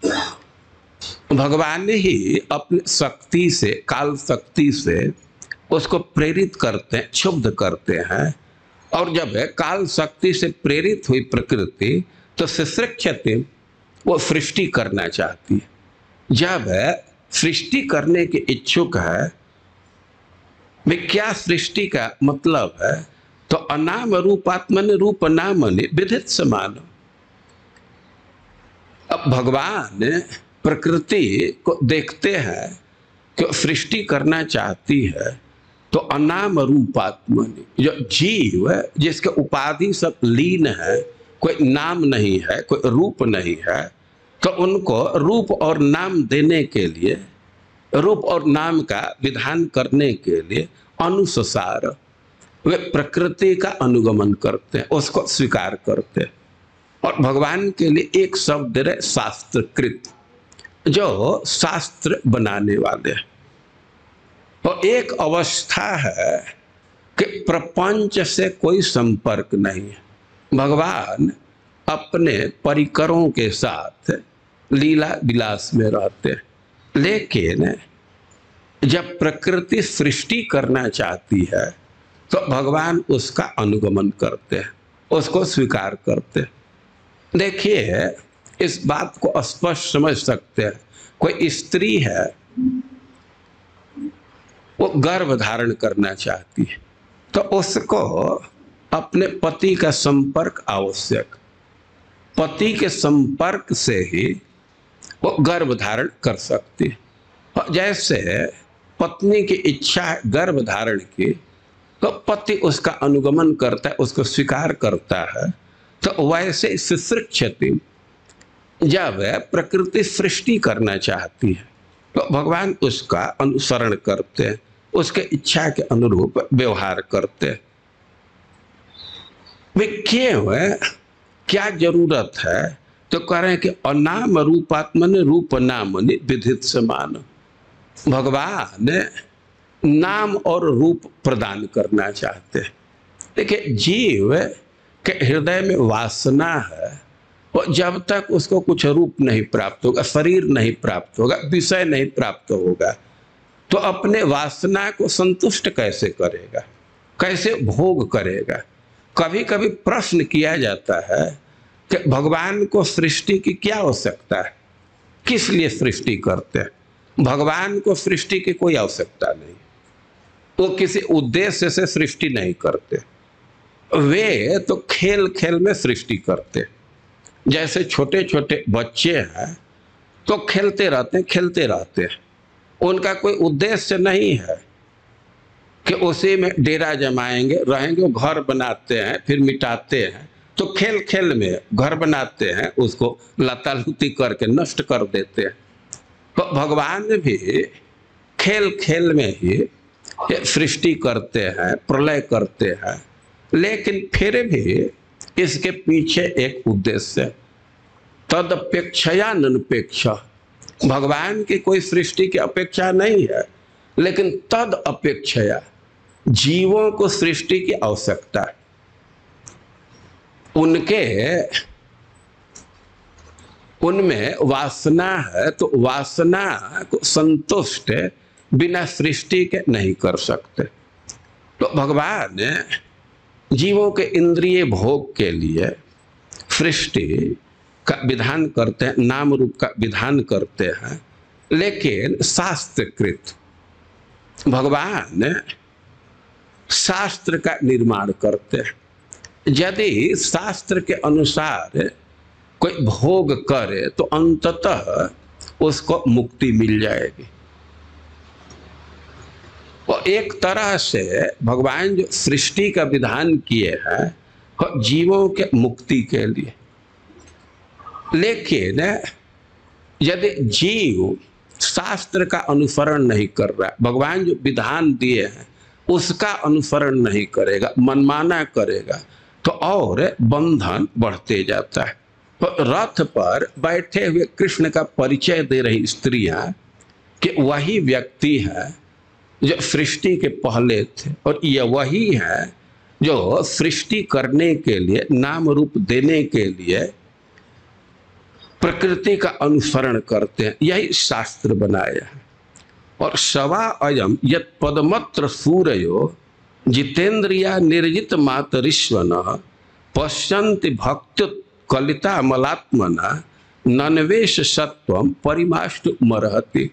भगवान ही अपनी शक्ति से, काल शक्ति से उसको प्रेरित करते हैं, क्षुब्ध करते हैं। और जब काल शक्ति से प्रेरित हुई प्रकृति तो सृक्षते, वो सृष्टि करना चाहती है। जब सृष्टि करने के इच्छुक है, वे क्या सृष्टि का मतलब है, तो अनाम रूपात्मन रूप नामन विधित समान। अब भगवान प्रकृति को देखते हैं कि सृष्टि करना चाहती है, तो अनाम रूपात्मन, जो जीव जिसके उपाधि सब लीन है, कोई नाम नहीं है, कोई रूप नहीं है, तो उनको रूप और नाम देने के लिए, रूप और नाम का विधान करने के लिए अनुसार वे प्रकृति का अनुगमन करते हैं, उसको स्वीकार करते हैं। और भगवान के लिए एक शब्द है शास्त्रकृत, जो शास्त्र बनाने वाले हैं। तो एक अवस्था है कि प्रपंच से कोई संपर्क नहीं है, भगवान अपने परिकरों के साथ लीला विलास में रहते हैं। लेकिन जब प्रकृति सृष्टि करना चाहती है तो भगवान उसका अनुगमन करते हैं, उसको स्वीकार करते हैं। देखिए, इस बात को स्पष्ट समझ सकते हैं। कोई स्त्री है, वो गर्भ धारण करना चाहती है, तो उसको अपने पति का संपर्क आवश्यक, पति के संपर्क से ही वो गर्भ धारण कर सकती है। और जैसे पत्नी की इच्छा है गर्भ धारण की, तो पति उसका अनुगमन करता है, उसको स्वीकार करता है। तो वैसे सृक्षति, जब प्रकृति सृष्टि करना चाहती है तो भगवान उसका अनुसरण करते हैं, उसके इच्छा के अनुरूप व्यवहार करते हैं। वे क्यों है, क्या जरूरत है, तो कह रहे हैं कि अनाम रूपात्मन रूप नामन विधित समान। भगवान नाम और रूप प्रदान करना चाहते हैं। देखिए, जीव के हृदय में वासना है, और जब तक उसको कुछ रूप नहीं प्राप्त होगा, शरीर नहीं प्राप्त होगा, विषय नहीं प्राप्त होगा, तो अपने वासना को संतुष्ट कैसे करेगा, कैसे भोग करेगा। कभी कभी प्रश्न किया जाता है कि भगवान को सृष्टि की क्या आवश्यकता है, किस लिए सृष्टि करते हैं। भगवान को सृष्टि की कोई आवश्यकता नहीं, वो किसी उद्देश्य से सृष्टि नहीं करते, वे तो खेल खेल में सृष्टि करते। जैसे छोटे छोटे बच्चे हैं तो खेलते रहते हैं, उनका कोई उद्देश्य नहीं है कि उसी में डेरा जमाएंगे रहेंगे। वो घर बनाते हैं फिर मिटाते हैं, तो खेल खेल में घर बनाते हैं, उसको लतालुती करके नष्ट कर देते हैं। तो भगवान भी खेल खेल में ही सृष्टि करते हैं, प्रलय करते हैं, लेकिन फिर भी इसके पीछे एक उद्देश्य, तदपेक्षया ननुपेक्षा। भगवान की कोई सृष्टि की अपेक्षा नहीं है, लेकिन तद अपेक्षया जीवों को सृष्टि की आवश्यकता है। उनमें वासना है, तो वासना को संतुष्ट बिना सृष्टि के नहीं कर सकते। तो भगवान जीवों के इंद्रिय भोग के लिए सृष्टि का विधान करते हैं, नाम रूप का विधान करते हैं, लेकिन शास्त्रकृत भगवान शास्त्र का निर्माण करते हैं। यदि शास्त्र के अनुसार कोई भोग करे तो अंततः उसको मुक्ति मिल जाएगी। और एक तरह से भगवान जो सृष्टि का विधान किए हैं जीवों के मुक्ति के लिए, लेकिन यदि जीव शास्त्र का अनुसरण नहीं कर रहा, भगवान जो विधान दिए हैं उसका अनुसरण नहीं करेगा, मनमाना करेगा, तो और बंधन बढ़ते जाता है। तो रथ पर बैठे हुए कृष्ण का परिचय दे रही स्त्रियां कि वही व्यक्ति है जो सृष्टि के पहले थे, और यह वही है जो सृष्टि करने के लिए, नाम रूप देने के लिए प्रकृति का अनुसरण करते हैं। यही शास्त्र बनाया है। और सवा अयम यत पदमत्र सूर्यो जितेंद्रिया निर्जित मातरिश्वन पश्यन्ति भक्ति कलिता मलात्मना नन्वेश सत्वम परिमाष्ट मरहति।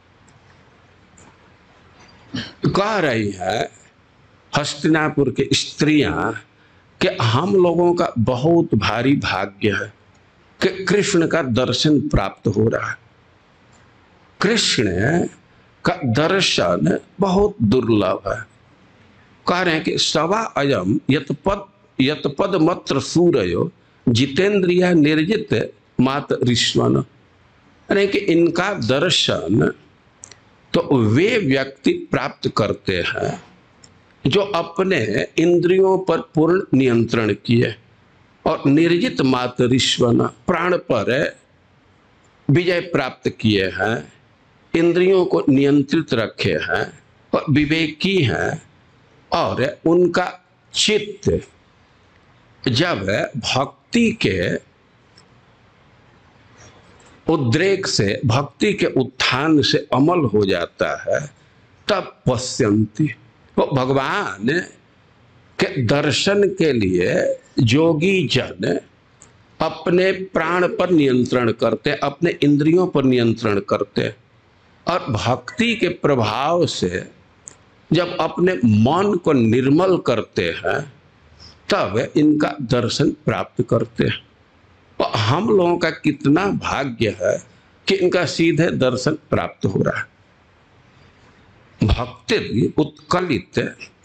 कह रही है हस्तिनापुर के स्त्रियां कि हम लोगों का बहुत भारी भाग्य है कि कृष्ण का दर्शन प्राप्त हो रहा है। कृष्ण का दर्शन बहुत दुर्लभ है। कह रहे हैं कि सवा अयम यतपद मत्र सूर्यो जितेंद्रिया निर्जित मात ऋष्वन, यानी कि इनका दर्शन तो वे व्यक्ति प्राप्त करते हैं जो अपने इंद्रियों पर पूर्ण नियंत्रण किए और निर्जित मातरिश्वन, प्राण पर विजय प्राप्त किए हैं, इंद्रियों को नियंत्रित रखे हैं और विवेकी हैं। और उनका चित्त जब भक्ति के उद्रेक से, भक्ति के उत्थान से अमल हो जाता है, तब पश्यन्ति। तो भगवान के दर्शन के लिए योगी जन अपने प्राण पर नियंत्रण करते, अपने इंद्रियों पर नियंत्रण करते, और भक्ति के प्रभाव से जब अपने मन को निर्मल करते हैं तब इनका दर्शन प्राप्त करते हैं। और हम लोगों का कितना भाग्य है कि इनका सीधे दर्शन प्राप्त हो रहा है। भक्ति उत्कलित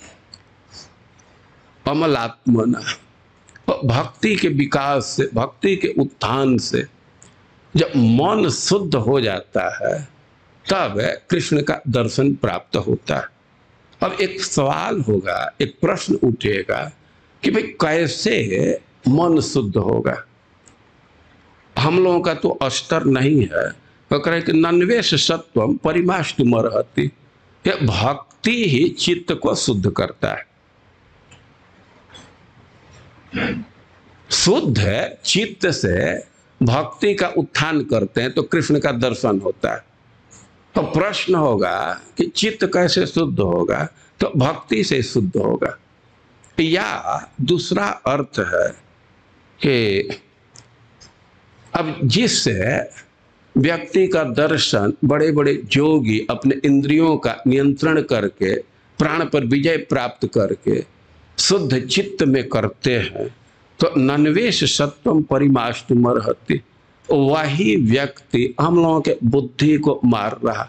अमलात्मना, भक्ति के विकास से, भक्ति के उत्थान से जब मन शुद्ध हो जाता है तब कृष्ण का दर्शन प्राप्त होता है। अब एक सवाल होगा, एक प्रश्न उठेगा कि भाई कैसे मन शुद्ध होगा। हम लोगों का तो अस्तर नहीं है। तो कह रहे कि नन्वेश सत्वम परिमाष्ट मरहति, कि भक्ति ही चित्त को शुद्ध करता है। शुद्ध चित्त से भक्ति का उत्थान करते हैं तो कृष्ण का दर्शन होता है। तो प्रश्न होगा कि चित्त कैसे शुद्ध होगा? तो भक्ति से शुद्ध होगा। या दूसरा अर्थ है कि अब जिससे व्यक्ति का दर्शन बड़े बड़े योगी अपने इंद्रियों का नियंत्रण करके प्राण पर विजय प्राप्त करके शुद्ध चित्त में करते हैं, तो नन्वेश सत्वम परिमाष्टुमर्हति, वही व्यक्ति हम लोगों के बुद्धि को मार रहा।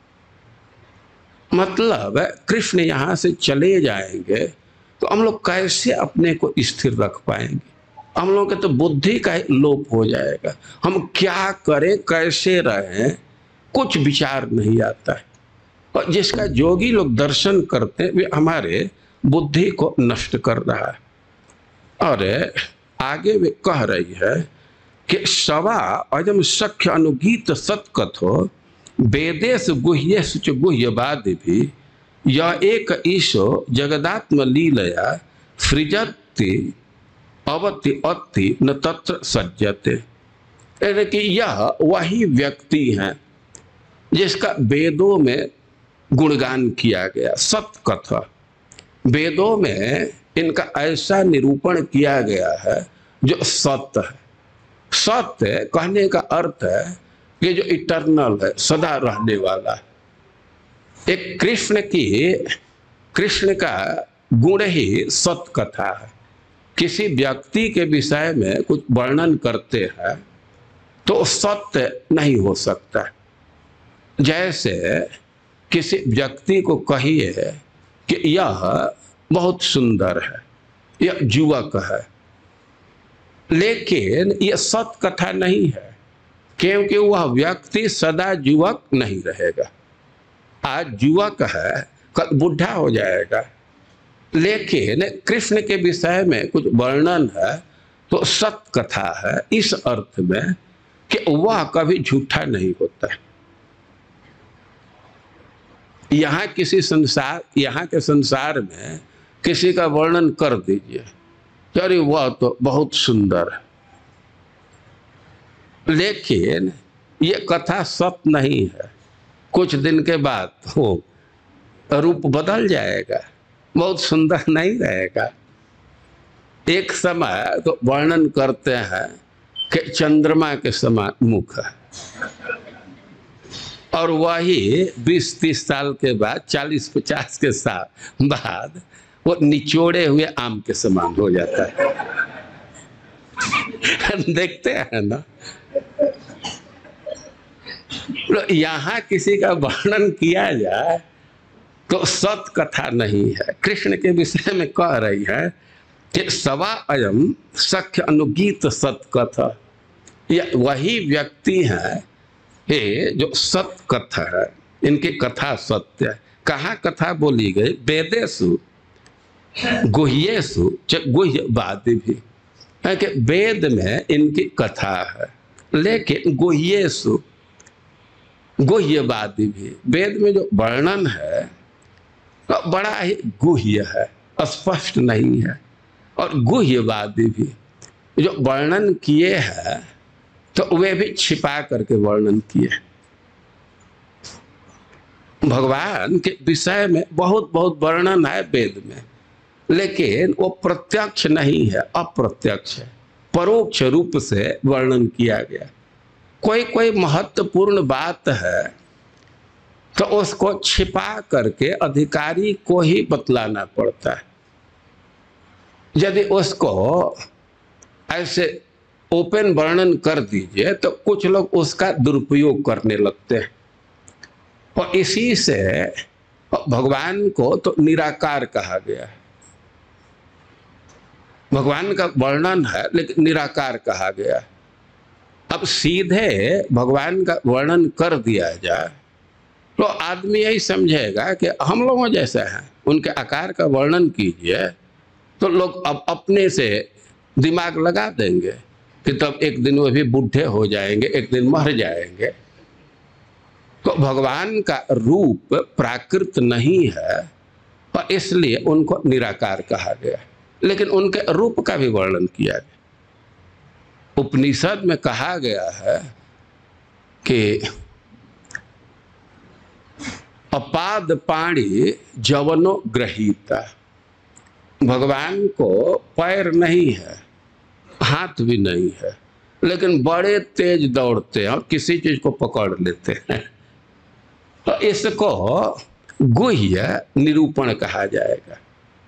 मतलब कृष्ण यहां से चले जाएंगे तो हम लोग कैसे अपने को स्थिर रख पाएंगे? हम लोग के तो बुद्धि का लोप हो जाएगा। हम क्या करें, कैसे रहें, कुछ विचार नहीं आता है। और जिसका योगी लोग दर्शन करते हैं वे हमारे बुद्धि को नष्ट कर रहा है। और आगे वे कह रही है कि सवा अयम सख्य अनुगीत सत्कथो वेदेश गुह्येश च गुह्यवाद भी यह एक ईशो जगदात्म लीलया सृजति अवति अति न तत्र सज्जते। यानी कि यह वही व्यक्ति है जिसका वेदों में गुणगान किया गया। सत्कथा, वेदों में इनका ऐसा निरूपण किया गया है जो सत्य है। सत्य कहने का अर्थ है कि जो इटर्नल है, सदा रहने वाला है। एक कृष्ण का गुण ही सत्य कथा है। किसी व्यक्ति के विषय में कुछ वर्णन करते हैं तो सत्य नहीं हो सकता। जैसे किसी व्यक्ति को कहिए कि यह बहुत सुंदर है, यह युवक है, लेकिन यह सत्य कथा नहीं है, क्योंकि वह व्यक्ति सदा युवक नहीं रहेगा। आज युवक है, कल बुढ़ा हो जाएगा। लेकिन कृष्ण के विषय में कुछ वर्णन है तो सत्य कथा है इस अर्थ में कि वह कभी झूठा नहीं होता है। यहाँ के संसार में किसी का वर्णन कर दीजिए, अरे वह तो बहुत सुंदर है, लेकिन ये कथा सत्य नहीं है। कुछ दिन के बाद वो रूप बदल जाएगा, बहुत सुंदर नहीं रहेगा। एक समय तो वर्णन करते हैं कि चंद्रमा के समान मुख है, और वही 20-30 साल के बाद, 40-50 के साल बाद वो निचोड़े हुए आम के समान हो जाता है। देखते हैं ना। तो यहाँ किसी का वर्णन किया जाए तो सत्य कथा नहीं है। कृष्ण के विषय में कह रही है कि सवा अयम सख्य अनुगीत सत्य कथा, यह वही व्यक्ति है ये जो सत्य कथा है। इनकी कथा सत्य है। कहाँ कथा बोली गई? वेदेषु गुह्येषु च गुह्यवादी भी, कि वेद में इनकी कथा है, लेकिन गुह्येषु गुह्यवादी भी, वेद में जो वर्णन है तो बड़ा ही गुह्य है, स्पष्ट नहीं है। और गुह्यवादी भी जो वर्णन किए हैं तो वे भी छिपा करके वर्णन किए। भगवान के विषय में बहुत बहुत वर्णन है वेद में, लेकिन वो प्रत्यक्ष नहीं है, अप्रत्यक्ष है, परोक्ष रूप से वर्णन किया गया। कोई कोई महत्वपूर्ण बात है तो उसको छिपा करके अधिकारी को ही बतलाना पड़ता है। यदि उसको ऐसे ओपन वर्णन कर दीजिए तो कुछ लोग उसका दुरुपयोग करने लगते हैं, और इसी से भगवान को तो निराकार कहा गया है। भगवान का वर्णन है लेकिन निराकार कहा गया है। अब सीधे भगवान का वर्णन कर दिया जाए तो आदमी यही समझेगा कि हम लोगों जैसा है, उनके आकार का वर्णन कीजिए तो लोग अब अपने से दिमाग लगा देंगे कि तब एक दिन वो भी बूढ़े हो जाएंगे, एक दिन मर जाएंगे। तो भगवान का रूप प्राकृत नहीं है और इसलिए उनको निराकार कहा गया। लेकिन उनके रूप का भी वर्णन किया गया। उपनिषद में कहा गया है कि अपाद पाणी जवनो ग्रहीता, भगवान को पैर नहीं है, हाथ भी नहीं है, लेकिन बड़े तेज दौड़ते हैं और किसी चीज को पकड़ लेते हैं। तो इसको गुह्य निरूपण कहा जाएगा।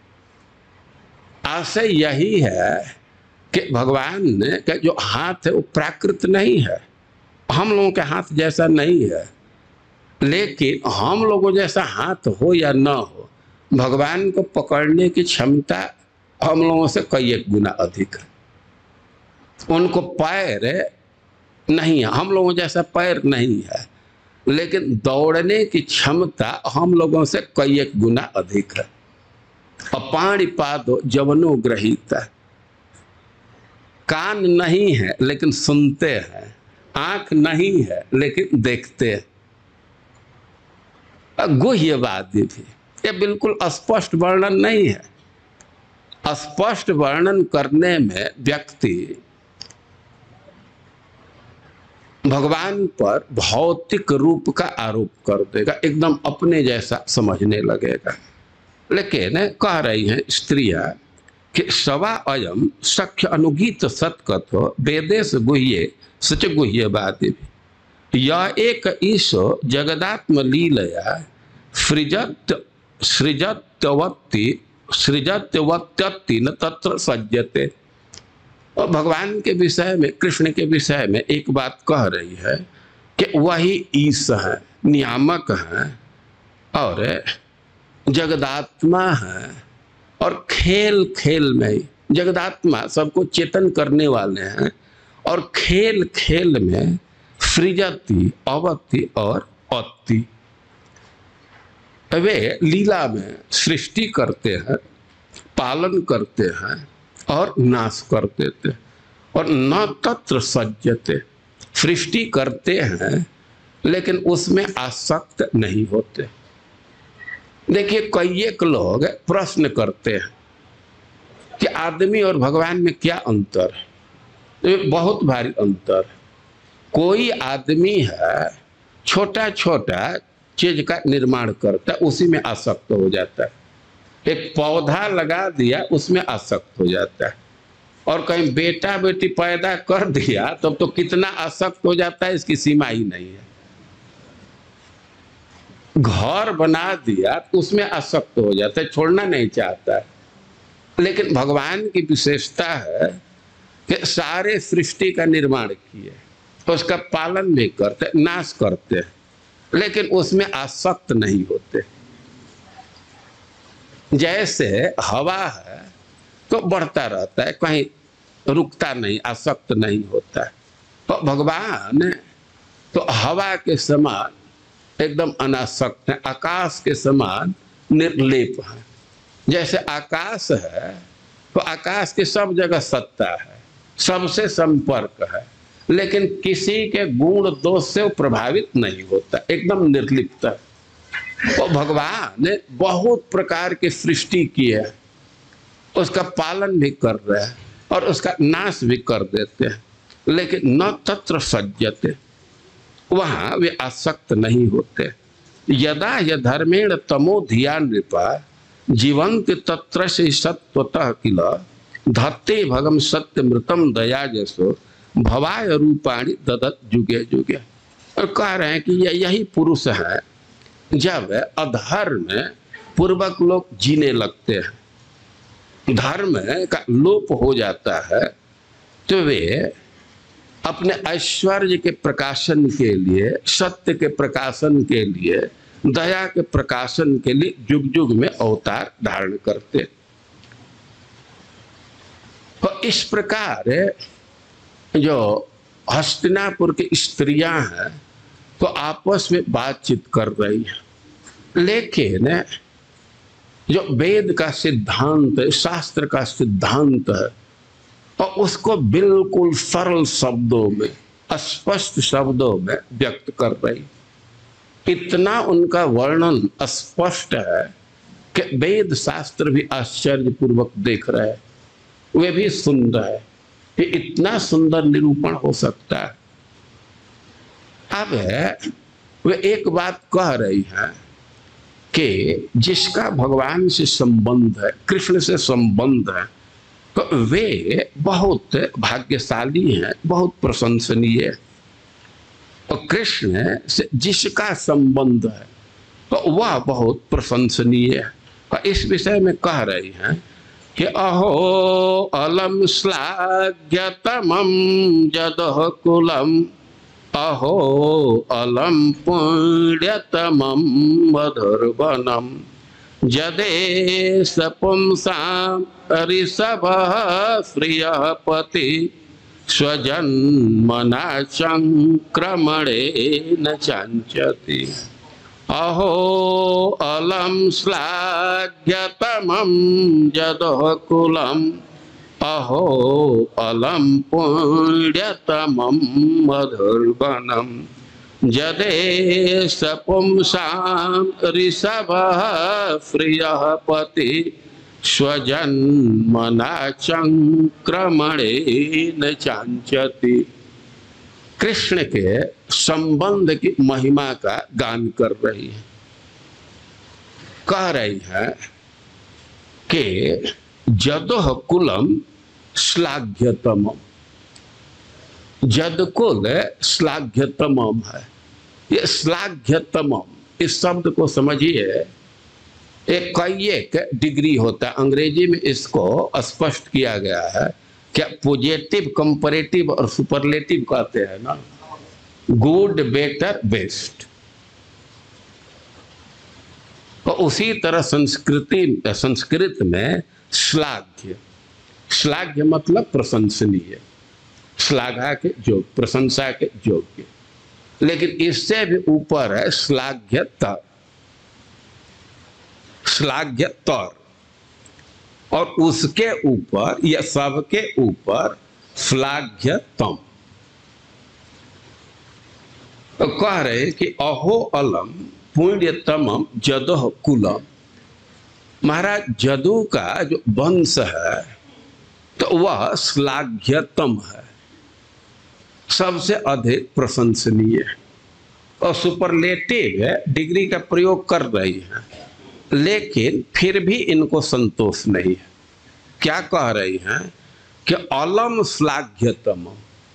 आशय यही है कि भगवान ने का जो हाथ है वो प्राकृत नहीं है, हम लोगों के हाथ जैसा नहीं है, लेकिन हम लोगों जैसा हाथ हो या न हो, भगवान को पकड़ने की क्षमता हम लोगों से कई एक गुना अधिक है। उनको पैर नहीं है, हम लोगों जैसा पैर नहीं है, लेकिन दौड़ने की क्षमता हम लोगों से कई एक गुना अधिक है। अपाणिपादो जवनो ग्रहीता, कान नहीं है लेकिन सुनते हैं, आंख नहीं है लेकिन देखते हैं। गुह्यवादी भी, ये बिल्कुल स्पष्ट वर्णन नहीं है। स्पष्ट वर्णन करने में व्यक्ति भगवान पर भौतिक रूप का आरोप कर देगा, एकदम अपने जैसा समझने लगेगा। लेकिन कह रही हैं स्त्रियां कि सवा अयम सख्य अनुगीत सत्कथो वेदेश गुह्ये सच गुह्यवादी भी, यह एक ईशो जगदात्म लीलया सृजत्यवत्ति न तत्र सज्जते। और भगवान के विषय में, कृष्ण के विषय में एक बात कह रही है कि वही ईश है, नियामक है और जगदात्मा है, और खेल खेल में जगदात्मा सबको चेतन करने वाले हैं, और खेल खेल में सृजति अवत्ति और अत्ति, वे लीला में सृष्टि करते हैं, पालन करते हैं और नाश कर देते, और न तत्र सज्जते, सृष्टि करते हैं लेकिन उसमें आसक्त नहीं होते। देखिए कई एक लोग प्रश्न करते हैं कि आदमी और भगवान में क्या अंतर है। बहुत भारी अंतर है। कोई आदमी है, छोटा छोटा चीज का निर्माण करता है, उसी में आसक्त हो जाता है। एक पौधा लगा दिया, उसमें आसक्त हो जाता है, और कहीं बेटा बेटी पैदा कर दिया तब तो कितना आसक्त हो जाता है, इसकी सीमा ही नहीं है। घर बना दिया तो उसमें आसक्त हो जाता है, छोड़ना नहीं चाहता है। लेकिन भगवान की विशेषता है कि सारे सृष्टि का निर्माण किए, उसका पालन भी करते, नाश करते, लेकिन उसमें आसक्त नहीं होते। जैसे हवा है तो बढ़ता रहता है, कहीं रुकता नहीं, आसक्त नहीं होता है। तो भगवान तो हवा के समान एकदम अनासक्त है, आकाश के समान निर्लेप है। जैसे आकाश है तो आकाश की सब जगह सत्ता है, सबसे संपर्क है, लेकिन किसी के गुण दोष से वो प्रभावित नहीं होता, एकदम निर्लिप्त है। तो भगवान ने बहुत प्रकार की सृष्टि की है, उसका पालन भी कर रहे हैं और उसका नाश भी कर देते हैं, लेकिन न तत्र सज्जते, वहां वे आसक्त नहीं होते। यदा यधर्मेण तमो धिया नृपा जीवंत तत्र से सत्वतः किल धत्ते भगम सत्य मृतम दया जसो भवाय रूपाणी ददत जुगे जुगे। और कह रहे हैं कि यही पुरुष है, जब अधर्म पूर्वक लोग जीने लगते हैं, धर्म का लोप हो जाता है, तो वे अपने ऐश्वर्य के प्रकाशन के लिए, सत्य के प्रकाशन के लिए, दया के प्रकाशन के लिए जुग जुग में अवतार धारण करते। तो इस प्रकार जो हस्तिनापुर की स्त्रियां हैं तो आपस में बातचीत कर रही हैं, लेकिन जो वेद का सिद्धांत है, शास्त्र का सिद्धांत है, और उसको बिल्कुल सरल शब्दों में, स्पष्ट शब्दों में व्यक्त कर रही। इतना उनका वर्णन स्पष्ट है कि वेद शास्त्र भी आश्चर्य पूर्वक देख रहे हैं, वे भी सुन रहे हैं कि इतना सुंदर निरूपण हो सकता है। अब वे एक बात कह रही हैं कि जिसका भगवान से संबंध है, कृष्ण से संबंध है, तो वे बहुत भाग्यशाली हैं, बहुत प्रशंसनीय है। और कृष्ण से जिसका संबंध है तो वह बहुत प्रशंसनीय है। और इस विषय में कह रही हैं कि अहो अलम श्लाघ्यतमं जदः कुलम, अहो अलम पुण्यतमं मधुरवनम, जदेश पुंसां ऋषभः श्रियः पति, स्वजन्मना संक्रमणेन चाञ्चति। अहो अलम श्लाघ्यतमं जदः कुलम, अहो अलम पुण्यतमं मधुरवनम, जदेश पुंसां ऋषभः श्रियः पति, स्वजन्मना संक्रमणेन चाञ्चति। कृष्ण के संबंध की महिमा का गान कर रही है। कह रही है कि जदोह कुलम श्लाघ्यतमम, जदकुल श्लाघ्यतमम है। ये श्लाघ्यतमम इस शब्द को समझिए, एक डिग्री होता है। अंग्रेजी में इसको स्पष्ट किया गया है, क्या पॉजिटिव, कंपैरेटिव और सुपरलेटिव कहते हैं ना, गुड, बेटर, बेस्ट। तो उसी तरह संस्कृत में श्लाघ्य, श्लाघ्य मतलब प्रशंसनीय, श्लाघा के जोग, प्रशंसा के योग्य। लेकिन इससे भी ऊपर है श्लाघ्यतर, श्लाघ्यतर, और उसके ऊपर या सबके ऊपर श्लाघ्यतम। तो कह रहे कि अहो अलम पुण्यतमम जदोह कुलम। महाराज जदु का जो वंश है तो वह श्लाघ्यतम है, सबसे अधिक प्रशंसनीय है। और सुपरलेटिव डिग्री का प्रयोग कर रही है, लेकिन फिर भी इनको संतोष नहीं है। क्या कह रही हैं कि अलम श्लाघ्यतमम,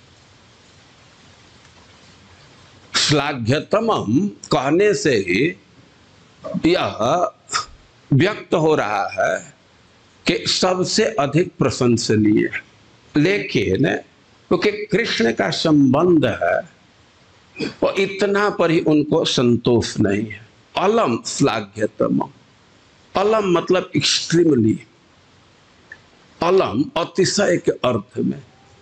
श्लाघ्यतमम कहने से ही यह व्यक्त हो रहा है कि सबसे अधिक प्रशंसनीय। लेकिन क्योंकि कृष्ण का संबंध है और इतना पर ही उनको संतोष नहीं है। अलम श्लाघ्यतमम, अलम मतलब एक्सट्रीमली, अलम अतिशय के अर्थ में।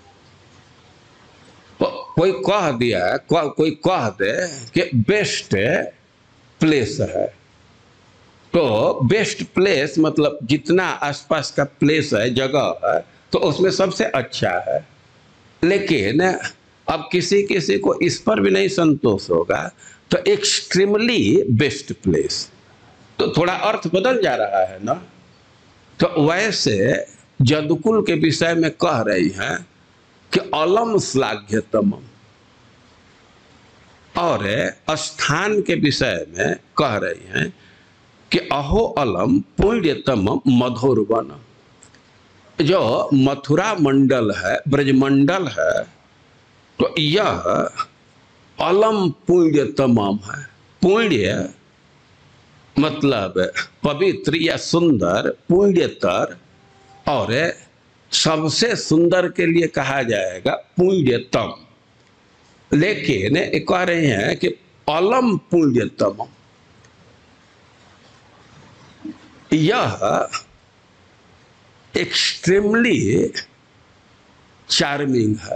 कोई कह दिया, कोई कह दे कि बेस्ट प्लेस है, तो बेस्ट प्लेस मतलब जितना आसपास का प्लेस है, जगह है, तो उसमें सबसे अच्छा है। लेकिन अब किसी किसी को इस पर भी नहीं संतोष होगा, तो एक्सट्रीमली बेस्ट प्लेस, तो थोड़ा अर्थ बदल जा रहा है ना। तो वैसे जदकुल के विषय में कह रही हैं कि अलम श्लाघ्यतमम, और स्थान के विषय में कह रही हैं कि अहो अलम पुण्यतमम मधुरवन। जो मथुरा मंडल है, ब्रजमंडल है, तो यह अलम पुण्यतमम है। पुण्य मतलब पवित्र या सुंदर, पुण्यतर, और सबसे सुंदर के लिए कहा जाएगा पुण्यतम। लेकिन कह रहे हैं कि अलम पुण्यतम, यह एक्सट्रीमली चार्मिंग है।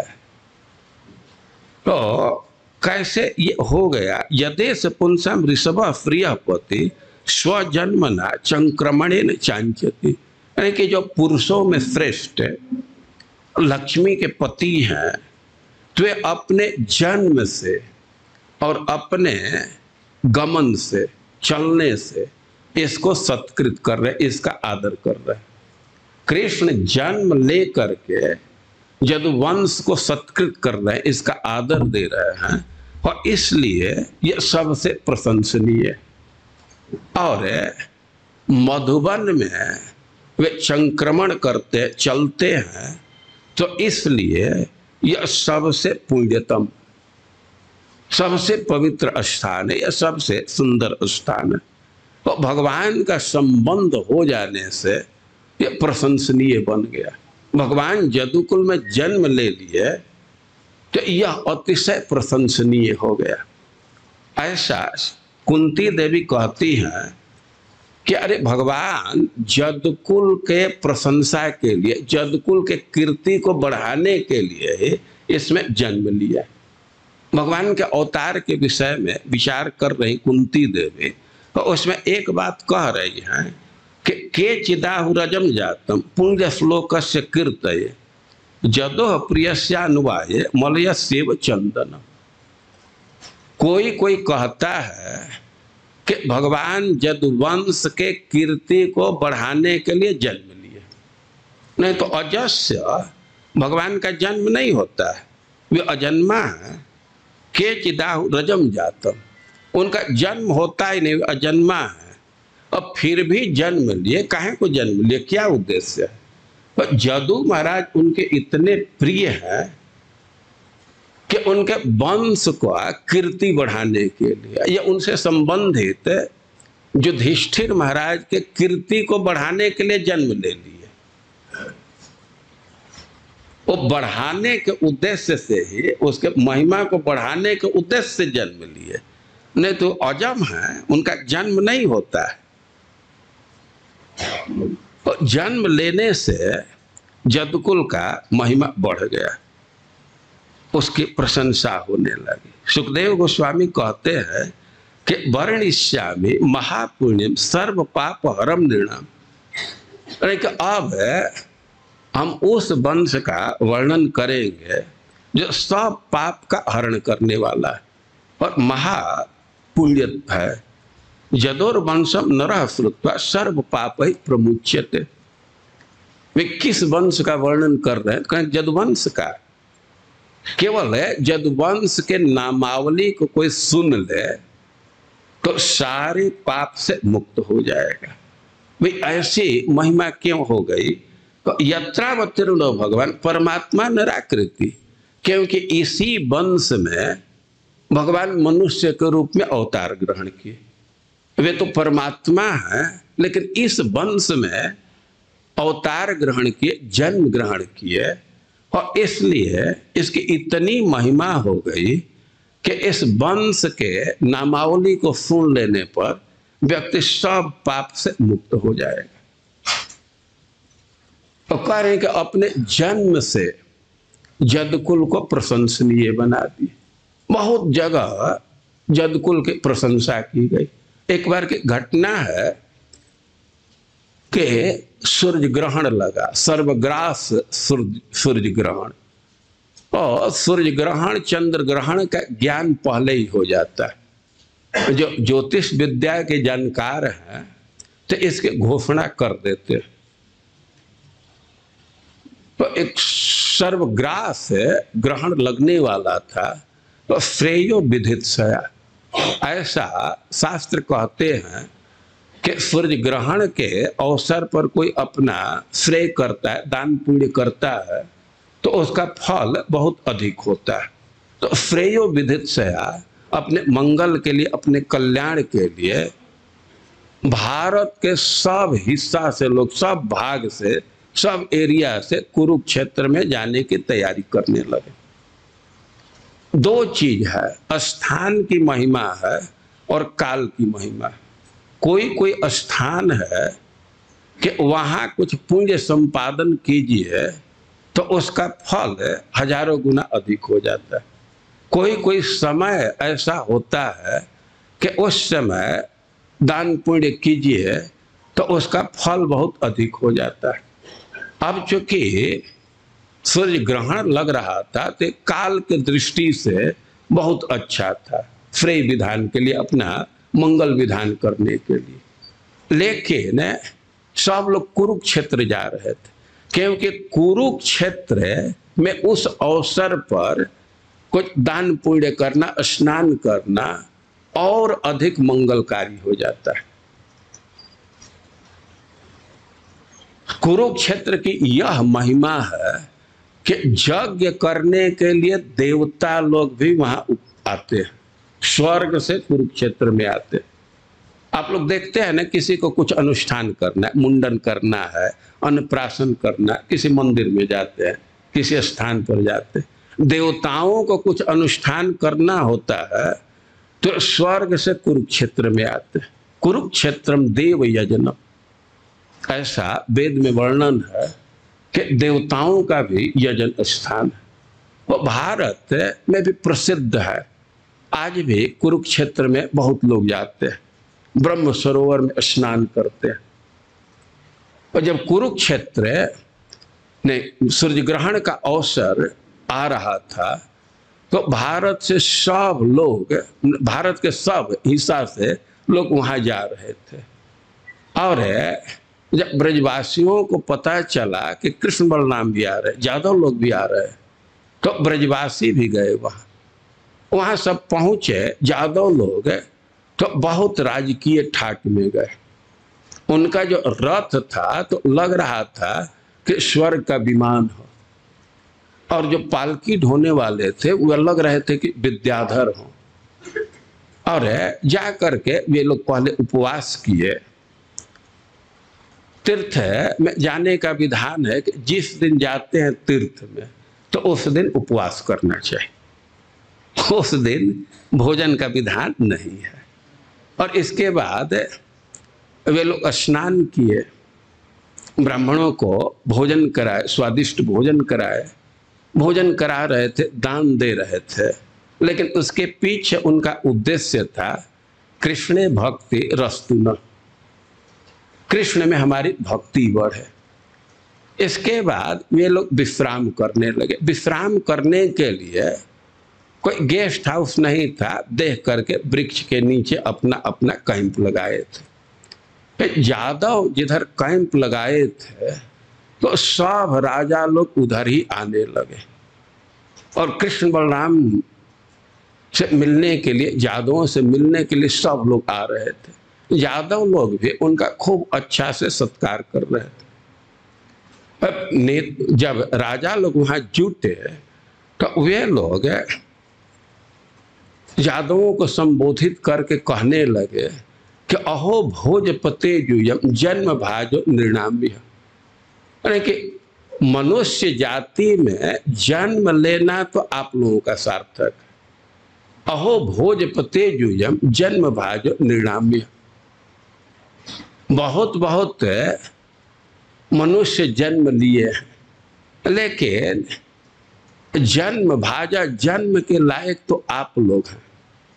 तो कैसे ये हो गया? यदेश पुंसम ऋषभ प्रिय पति स्वजन्मना संक्रमणेन चांचति, यानी कि जो पुरुषों में श्रेष्ठ लक्ष्मी के पति हैं, तो वे अपने जन्म से और अपने गमन से, चलने से इसको सत्कृत कर रहे, इसका आदर कर रहे। कृष्ण जन्म ले करके यदुवंश को सत्कृत कर रहे हैं, इसका आदर दे रहे हैं, और इसलिए ये सबसे प्रशंसनीय। और मधुबन में वे संक्रमण करते चलते हैं, तो इसलिए यह सबसे पुण्यतम, सबसे पवित्र स्थान है, यह सबसे सुंदर स्थान है। तो भगवान का संबंध हो जाने से यह प्रशंसनीय बन गया। भगवान यदुकुल में जन्म ले लिए तो यह अतिशय प्रशंसनीय हो गया। ऐसा कुंती देवी कहती हैं कि अरे भगवान यदुकुल के प्रशंसा के लिए, यदुकुल के कीर्ति को बढ़ाने के लिए इसमें जन्म लिया। भगवान के अवतार के विषय में विचार कर रही कुंती देवी, तो उसमें एक बात कह रही हैं कि के चिदाहुरजम जातम पुण्य श्लोकस्य कीर्तये जदोह प्रियस्यानुवाये मलयस्येव चंदनम। कोई कहता है कि भगवान यदुवंश के कीर्ति को बढ़ाने के लिए जन्म लिए, नहीं तो अजस्य भगवान का जन्म नहीं होता है, वे अजन्मा है। के चिदाहुरजम जातम, उनका जन्म होता ही नहीं, अजन्मा है। अब फिर भी जन्म लिए, काहे को जन्म लिए, क्या उद्देश्य है? पर जदू महाराज उनके इतने प्रिय हैं कि उनके वंश को कीर्ति बढ़ाने के लिए या उनसे संबंधित युधिष्ठिर महाराज के कीर्ति को बढ़ाने के लिए जन्म ले लिए। वो बढ़ाने के उद्देश्य से ही, उसके महिमा को बढ़ाने के उद्देश्य से जन्म लिए, नहीं तो अजम है, उनका जन्म नहीं होता है। तो जन्म लेने से यदुकुल का महिमा बढ़ गया, उसकी प्रशंसा होने लगी। सुखदेव गोस्वामी कहते हैं कि वर्णिष्यामि महापुण्यम सर्व पाप हरम निर्णम। अब हम उस वंश का वर्णन करेंगे जो सब पाप का हरण करने वाला है और महापुण्य है। यदुर्वंशम नरः श्रुत्वा सर्व पाप ही प्रमुच्यते। वे किस वंश का वर्णन कर रहे हैं? कहें यदुवंश का। केवल यदुवंश के नामावली को कोई सुन ले तो सारे पाप से मुक्त हो जाएगा। भाई ऐसी महिमा क्यों हो गई? तो यत्रावतीर्णो भगवान परमात्मा निराकृति, क्योंकि इसी वंश में भगवान मनुष्य के रूप में अवतार ग्रहण किए। वे तो परमात्मा है, लेकिन इस वंश में अवतार ग्रहण किए, जन्म ग्रहण किए, और इसलिए इसकी इतनी महिमा हो गई कि इस वंश के नामावली को सुन लेने पर व्यक्ति सब पाप से मुक्त हो जाएगा। तो कह रहे हैं कि अपने जन्म से यदुकुल को प्रशंसनीय बना दिए। बहुत जगह यदुकुल की प्रशंसा की गई। एक बार की घटना है कि सूर्य ग्रहण लगा, सर्वग्रास सूर्य ग्रहण। और सूर्य ग्रहण चंद्र ग्रहण का ज्ञान पहले ही हो जाता है। जो ज्योतिष विद्या के जानकार हैं तो इसकी घोषणा कर देते हैं। तो एक सर्वग्रास ग्रहण लगने वाला था, तो श्रेयो विदित सया, ऐसा शास्त्र कहते हैं कि सूर्य ग्रहण के अवसर पर कोई अपना श्रेय करता है, दान पुण्य करता है, तो उसका फल बहुत अधिक होता है। तो श्रेयो विदित सया, अपने मंगल के लिए, अपने कल्याण के लिए भारत के सब हिस्सा से लोग, सब भाग से, सब एरिया से कुरुक्षेत्र में जाने की तैयारी करने लगे। दो चीज है, स्थान की महिमा है और काल की महिमा है। कोई स्थान है कि वहां कुछ पुण्य संपादन कीजिए तो उसका फल हजारों गुना अधिक हो जाता है। कोई समय ऐसा होता है कि उस समय दान पुण्य कीजिए तो उसका फल बहुत अधिक हो जाता है। अब चूंकि सूर्य ग्रहण लग रहा था तो काल के दृष्टि से बहुत अच्छा था। श्रेय विधान के लिए अपना मंगल विधान करने के लिए। लेकिन सब लोग कुरुक्षेत्र जा रहे थे, क्योंकि कुरुक्षेत्र में उस अवसर पर कुछ दान पुण्य करना, स्नान करना और अधिक मंगलकारी हो जाता है। कुरुक्षेत्र की यह महिमा है कि यज्ञ करने के लिए देवता लोग भी वहां आते हैं, स्वर्ग से कुरुक्षेत्र में आते हैं। आप लोग देखते हैं ना, किसी को कुछ अनुष्ठान करना है, मुंडन करना है, अन्नप्राशन करना, किसी मंदिर में जाते हैं, किसी स्थान पर जाते हैं, देवताओं को कुछ अनुष्ठान करना होता है तो स्वर्ग से कुरुक्षेत्र में आते हैं। कुरुक्षेत्रम देव यजनम, ऐसा वेद में वर्णन है कि देवताओं का भी यजन स्थान है। वो भारत में भी प्रसिद्ध है। आज भी कुरुक्षेत्र में बहुत लोग जाते हैं, ब्रह्म सरोवर में स्नान करते हैं। और जब कुरुक्षेत्र में सूर्य ग्रहण का अवसर आ रहा था तो भारत से सब लोग, भारत के सब हिस्सा से लोग वहां जा रहे थे। और जब ब्रजवासियों को पता चला कि कृष्ण बलराम भी आ रहे, यादव लोग भी आ रहे, तो ब्रजवासी भी गए वहां सब पहुंचे। यादव लोग तो बहुत राजकीय ठाट में गए। उनका जो रथ था तो लग रहा था कि स्वर्ग का विमान हो, और जो पालकी ढोने वाले थे वो लग रहे थे कि विद्याधर हो। और जा करके वे लोग पहले उपवास किए। तीर्थ में जाने का विधान है कि जिस दिन जाते हैं तीर्थ में तो उस दिन उपवास करना चाहिए, उस दिन भोजन का विधान नहीं है। और इसके बाद वे लोग स्नान किए, ब्राह्मणों को भोजन कराए, स्वादिष्ट भोजन कराए, भोजन करा रहे थे, दान दे रहे थे। लेकिन उसके पीछे उनका उद्देश्य था कृष्ण भक्ति रस्तु न, कृष्ण में हमारी भक्ति बढ़े। इसके बाद वे लोग विश्राम करने लगे। विश्राम करने के लिए कोई गेस्ट हाउस नहीं था, देख करके वृक्ष के नीचे अपना अपना कैंप लगाए थे। यादव जिधर कैंप लगाए थे तो सब राजा लोग उधर ही आने लगे, और कृष्ण बलराम से मिलने के लिए, यादवों से मिलने के लिए सब लोग आ रहे थे। यादव लोग भी उनका खूब अच्छा से सत्कार कर रहे थे। जब राजा लोग वहां जुटे तो वे लोग यादवों को संबोधित करके कहने लगे कि अहो भोजपते जुयम जन्म भाजो निर्णाम्य, यानी कि मनुष्य जाति में जन्म लेना तो आप लोगों का सार्थक है। अहो भोजपते जुयम जन्म भाजो निर्णाम्य, बहुत बहुत मनुष्य जन्म लिए हैं, लेकिन जन्म भाजा, जन्म के लायक तो आप लोग हैं।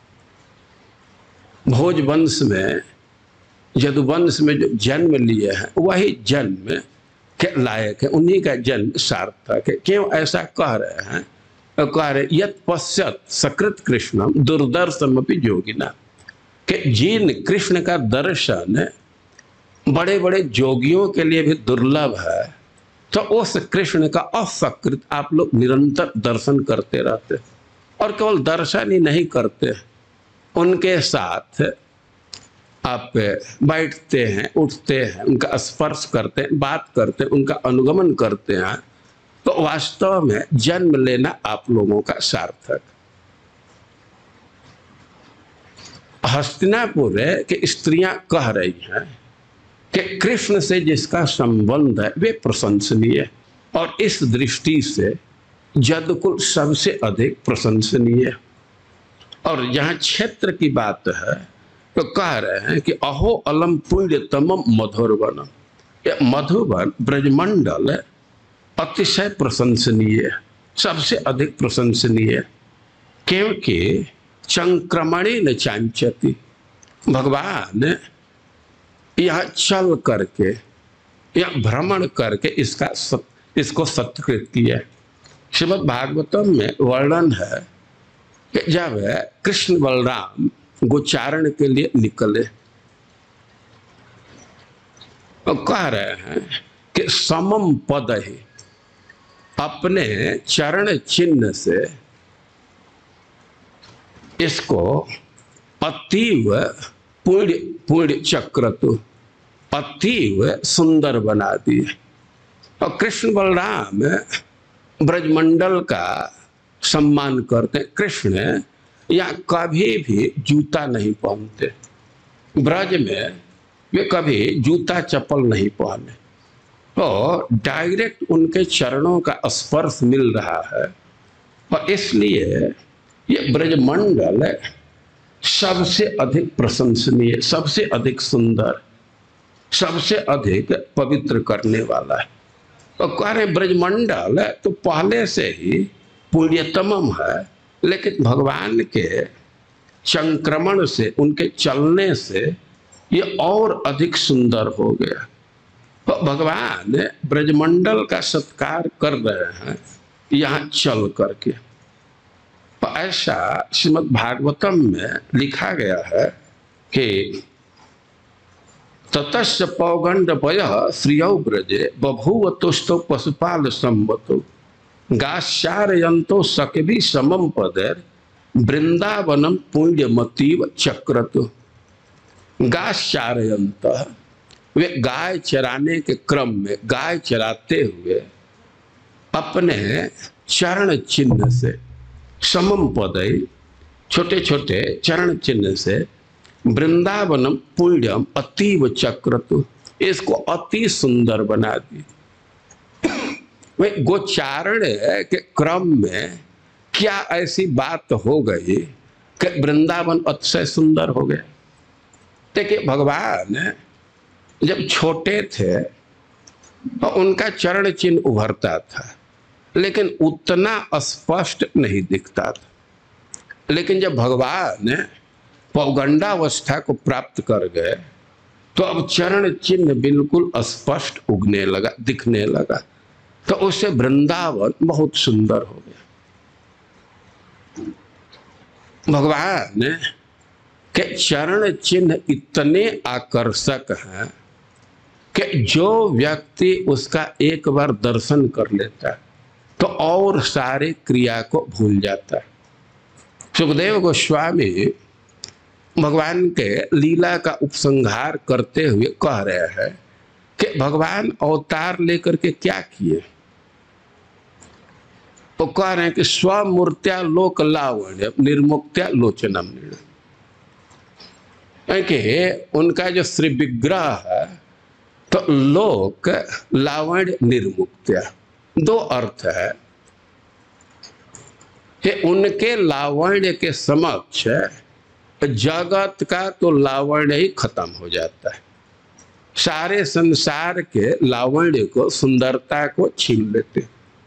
भोज वंश में, यदुवंश में जो जन्म लिए हैं वही जन्म के लायक है, उन्हीं का जन्म सार्थक है। क्यों ऐसा कह रहे हैं? कह रहे यत पश्यत सकृत कृष्णम दुर्दर्शमपि योगिना, कि जिन कृष्ण का दर्शन बड़े बड़े जोगियों के लिए भी दुर्लभ है, तो उस कृष्ण का असकृत आप लोग निरंतर दर्शन करते रहते, और केवल दर्शन ही नहीं करते, उनके साथ आप बैठते हैं, उठते हैं, उनका स्पर्श करते हैं, बात करते हैं, उनका अनुगमन करते हैं, तो वास्तव में जन्म लेना आप लोगों का सार्थक। हस्तिनापुर के स्त्रियां कह रही हैं कि कृष्ण से जिसका संबंध है वे प्रशंसनीय, और इस दृष्टि से यदुकुल सबसे अधिक प्रशंसनीय। और यहाँ क्षेत्र की बात है तो कह रहे हैं कि अहो अलम पुण्यतमम मधुरवन, मधुबन ब्रजमंडल अतिशय प्रशंसनीय, सबसे अधिक प्रशंसनीय, क्योंकि चंक्रमणि न चांचती, भगवान यहाँ चल करके या भ्रमण करके इसको सत्कृत किया। श्रीमद् भागवतम में वर्णन है कि जब कृष्ण बलराम गोचारण के लिए निकले और कह रहे हैं कि समम पद ही, अपने चरण चिन्ह से इसको अतीव पुण्य चक्रतु, अतीव सुंदर बना दिए। और कृष्ण बलराम ब्रजमंडल का सम्मान करते। कृष्ण या कभी भी जूता नहीं पहनते, ब्रज में वे कभी जूता चप्पल नहीं पहने, तो डायरेक्ट उनके चरणों का स्पर्श मिल रहा है। और इसलिए ये ब्रजमंडल सबसे अधिक प्रशंसनीय, सबसे अधिक सुंदर, सबसे अधिक पवित्र करने वाला है। तो कह रहे ब्रजमंडल तो पहले से ही पुण्यतमम है, लेकिन भगवान के संक्रमण से, उनके चलने से ये और अधिक सुंदर हो गया। तो भगवान ब्रजमंडल का सत्कार कर रहे हैं यहाँ चल करके। तो ऐसा श्रीमद् भागवतम में लिखा गया है कि ततश्च पौगंड वय श्रियौ ब्रजे बभूव तुष्टो पशुपाल संवतो गाश्चारयन्तो सकवि समम पदेर वृंदावनम पुण्यमतीव चक्रतु। गाश्चारयन्त, वे गाय चराने के क्रम में, गाय चराते हुए अपने चरण चिन्ह से, समम पदई, छोटे छोटे चरण चिन्ह से वृंदावनम पुण्यम अतीव चक्रतु, इसको अति सुंदर बना दी। वे गोचारण के क्रम में क्या ऐसी बात हो गई कि वृंदावन अतिशय सुंदर हो गया। देखिए भगवान जब छोटे थे तो उनका चरण चिन्ह उभरता था, लेकिन उतना स्पष्ट नहीं दिखता था। लेकिन जब भगवान पौगंडावस्था को प्राप्त कर गए तो अब चरण चिन्ह बिल्कुल स्पष्ट उगने लगा, दिखने लगा। तो उससे वृंदावन बहुत सुंदर हो गया। भगवान के चरण चिन्ह इतने आकर्षक हैं कि जो व्यक्ति उसका एक बार दर्शन कर लेता है तो और सारे क्रिया को भूल जाता है। सुखदेव गोस्वामी भगवान के लीला का उपसंहार करते हुए कह रहे हैं कि भगवान अवतार लेकर के क्या किए। वो कह रहे हैं कि स्वमूर्त्या लोक लावण्य निर्मुक्त्या लोचनम, कि उनका जो श्री विग्रह है तो लोक लावण्य निर्मुक्त्या, दो अर्थ है कि उनके लावण्य के समक्ष जगत का तो लावण्य ही खत्म हो जाता है। सारे संसार के लावण्य को, सुंदरता को छीन लेते,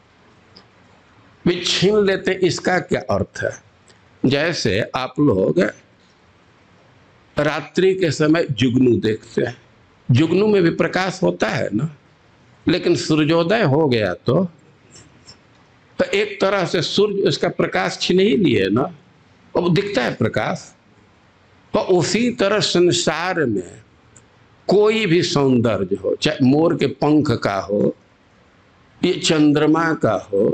वे छीन लेते। इसका क्या अर्थ है? जैसे आप लोग रात्रि के समय जुगनू देखते हैं, जुगनू में भी प्रकाश होता है ना, लेकिन सूर्योदय हो गया तो एक तरह से सूर्य उसका प्रकाश छीन ही लिए ना, अब दिखता है प्रकाश। तो उसी तरह संसार में कोई भी सौंदर्य हो, चाहे मोर के पंख का हो, ये चंद्रमा का हो,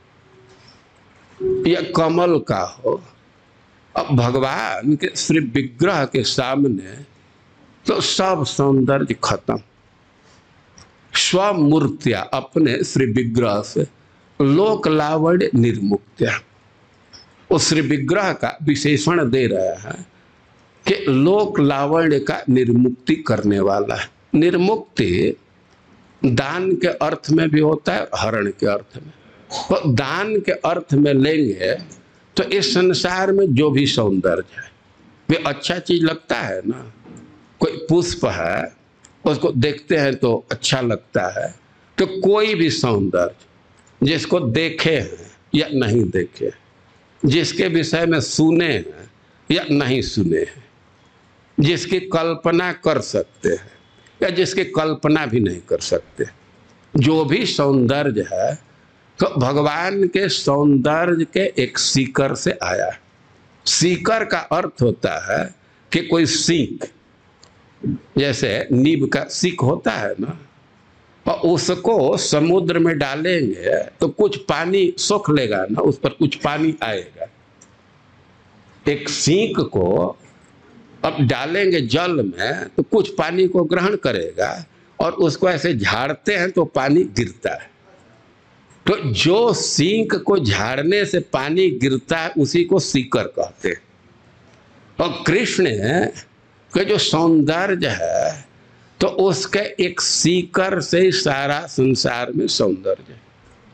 या कमल का हो, अब भगवान के श्री विग्रह के सामने तो सब सौंदर्य खत्म। स्वमूर्त्या, अपने श्री विग्रह से लोक लावण्य निर्मुक्त्या, उस श्री विग्रह का विशेषण दे रहा है कि लोक लावण्य का निर्मुक्ति करने वाला है। निर्मुक्ति दान के अर्थ में भी होता है, हरण के अर्थ में। तो दान के अर्थ में लेंगे तो इस संसार में जो भी सौंदर्य है वे अच्छा चीज लगता है ना। कोई पुष्प है उसको देखते हैं तो अच्छा लगता है, तो कोई भी सौंदर्य जिसको देखे हैं या नहीं देखे, जिसके विषय में सुने हैं या नहीं सुने हैं, जिसकी कल्पना कर सकते हैं या जिसकी कल्पना भी नहीं कर सकते, जो भी सौंदर्य है तो भगवान के सौंदर्य के एक सीकर से आया। सीकर का अर्थ होता है कि कोई सीख, जैसे नीब का सीख होता है ना, और उसको समुद्र में डालेंगे तो कुछ पानी सोख लेगा ना, उस पर कुछ पानी आएगा। एक सीख को अब डालेंगे जल में तो कुछ पानी को ग्रहण करेगा, और उसको ऐसे झाड़ते हैं तो पानी गिरता है। तो जो सीख को झाड़ने से पानी गिरता है उसी को सीकर कहते हैं। और कृष्ण के जो सौंदर्य है तो उसके एक सीकर से ही सारा संसार में सौंदर्य है।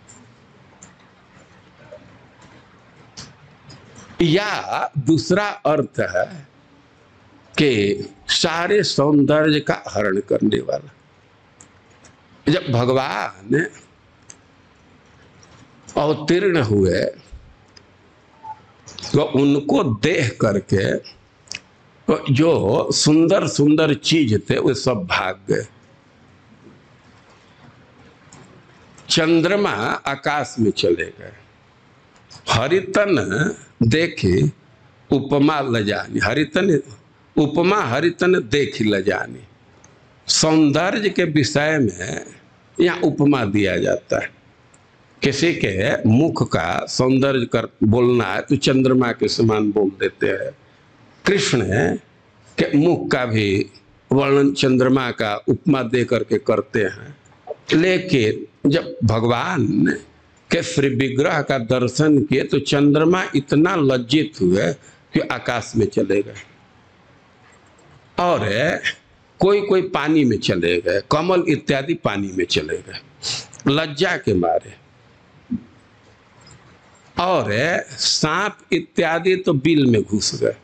या दूसरा अर्थ है कि सारे सौंदर्य का हरण करने वाला। जब भगवान अवतीर्ण हुए तो उनको देख करके तो जो सुंदर सुंदर चीज थे वो सब भाग गए। चंद्रमा आकाश में चले गए। हरितन देखे उपमा लजानी, हरितन उपमा हरितन देखी लजानी। सौंदर्य के विषय में यहाँ उपमा दिया जाता है। किसी के मुख का सौंदर्य कर बोलना है तो चंद्रमा के समान बोल देते हैं। कृष्ण के मुख का भी वर्णन चंद्रमा का उपमा दे करके करते हैं। लेकिन जब भगवान के श्री विग्रह का दर्शन किए तो चंद्रमा इतना लज्जित हुए कि आकाश में चले गए, और कोई कोई पानी में चले गए, कमल इत्यादि पानी में चले गए लज्जा के मारे। और सांप इत्यादि तो बिल में घुस गए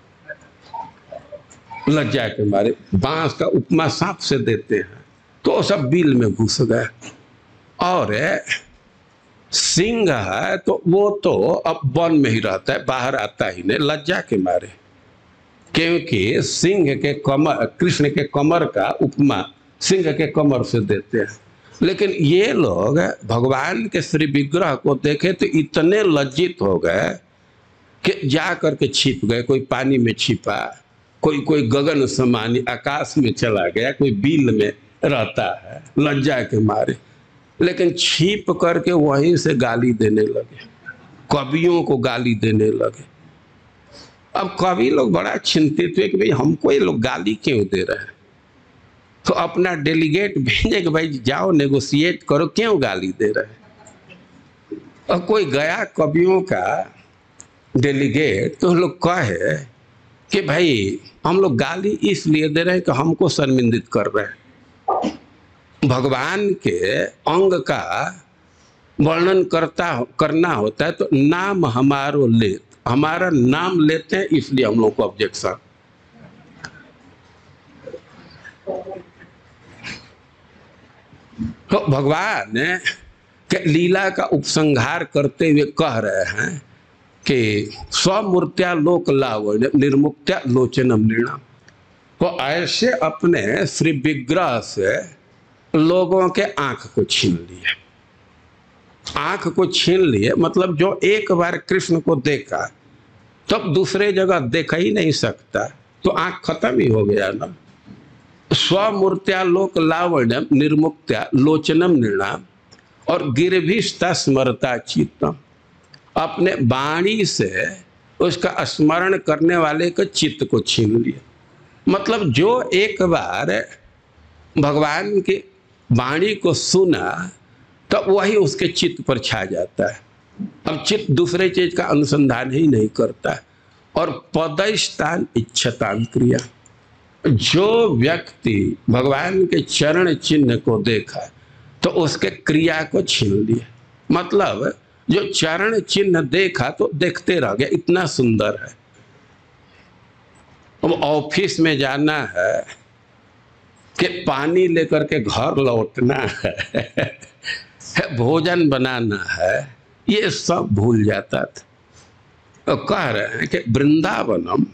लज्जा के मारे। बांस का उपमा सांप से देते हैं तो सब बिल में घुस गए। और सिंह है तो वो तो अब वन में ही रहता है, बाहर आता ही नहीं लज्जा के मारे, क्योंकि सिंह के कमर, कृष्ण के कमर का उपमा सिंह के कमर से देते हैं। लेकिन ये लोग भगवान के श्री विग्रह को देखे तो इतने लज्जित हो गए कि जा करके छिप गए। कोई पानी में छिपा, कोई गगन समानी आकाश में चला गया, कोई बिल में रहता है लज्जा के मारे। लेकिन छिप करके वहीं से गाली देने लगे, कवियों को गाली देने लगे। अब कवि लोग बड़ा चिंतित हुए कि भाई हमको ये लोग गाली क्यों दे रहे हैं। तो अपना डेलीगेट भेजे कि भाई जाओ नेगोशिएट करो, क्यों गाली दे रहे हैं। और कोई गया कवियों का डेलीगेट तो लोग कहे कि भाई हम लोग गाली इसलिए दे रहे हैं कि हमको शर्मिंदित कर रहे हैं। भगवान के अंग का वर्णन करना होता है तो नाम हमारो ले, हमारा नाम लेते हैं इसलिए हम लोग को ऑब्जेक्शन। तो भगवान के लीला का उपसंहार करते हुए कह रहे हैं कि स्वमूर्त्या लोक लावण्य निर्मुक्त्या लोचनम नृणाम। तो ऐसे अपने श्री विग्रह से लोगों के आंख को छीन लिए। आंख को छीन लिए मतलब जो एक बार कृष्ण को देखा तब दूसरे जगह देखा ही नहीं सकता, तो आंख खत्म ही हो गया ना। स्वमूर्त्या लोक लावण्यम निर्मुक्त्या लोचनम नृणाम और गिरभिस्ता स्मरता चित्तम। अपने वाणी से उसका स्मरण करने वाले के चित्त को छीन लिया। मतलब जो एक बार भगवान की वाणी को सुना तो वही उसके चित्त पर छा जाता है। अब चित्त दूसरे चीज का अनुसंधान ही नहीं करता। और पदस्थान इच्छतान क्रिया, जो व्यक्ति भगवान के चरण चिन्ह को देखा तो उसके क्रिया को छीन लिया। मतलब जो चरण चिन्ह देखा तो देखते रह गया, इतना सुंदर है। अब ऑफिस में जाना है कि पानी लेकर के घर लौटना है, भोजन बनाना है, ये सब भूल जाता था। तो कह रहे हैं कि वृंदावनम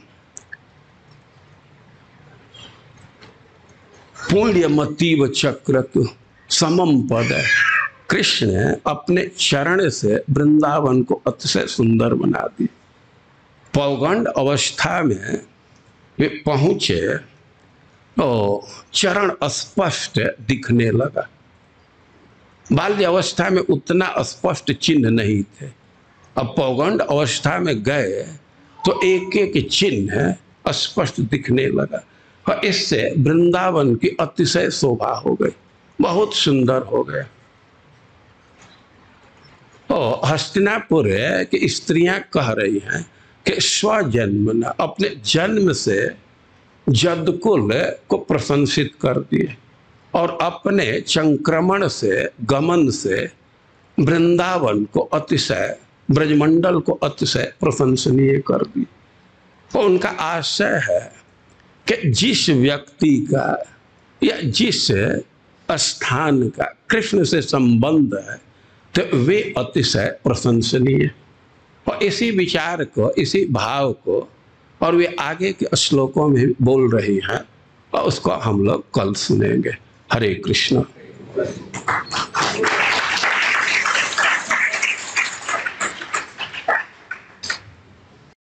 पुण्यमतीव चक्रत समम पद। कृष्ण अपने चरण से वृंदावन को अतिशय सुंदर बना दी। पौगंड अवस्था में वे पहुंचे तो चरण स्पष्ट दिखने लगा। बाल्य अवस्था में उतना स्पष्ट चिन्ह नहीं थे, अब पौगंड अवस्था में गए तो एक एक चिन्ह स्पष्ट दिखने लगा और इससे वृंदावन की अतिशय शोभा हो गई, बहुत सुंदर हो गया। तो हस्तिनापुर की स्त्रियां कह रही हैं कि स्वजन्म न अपने जन्म से जदकुल को प्रशंसित कर दिए और अपने संक्रमण से गमन से वृंदावन को अतिशय, ब्रजमंडल को अतिशय प्रशंसनीय कर दी। तो उनका आशय है कि जिस व्यक्ति का या जिस स्थान का कृष्ण से संबंध है तो वे अतिशय प्रशंसनीय। और इसी विचार को, इसी भाव को और वे आगे के श्लोकों में बोल रही हैं और उसको हम लोग कल सुनेंगे। हरे कृष्ण।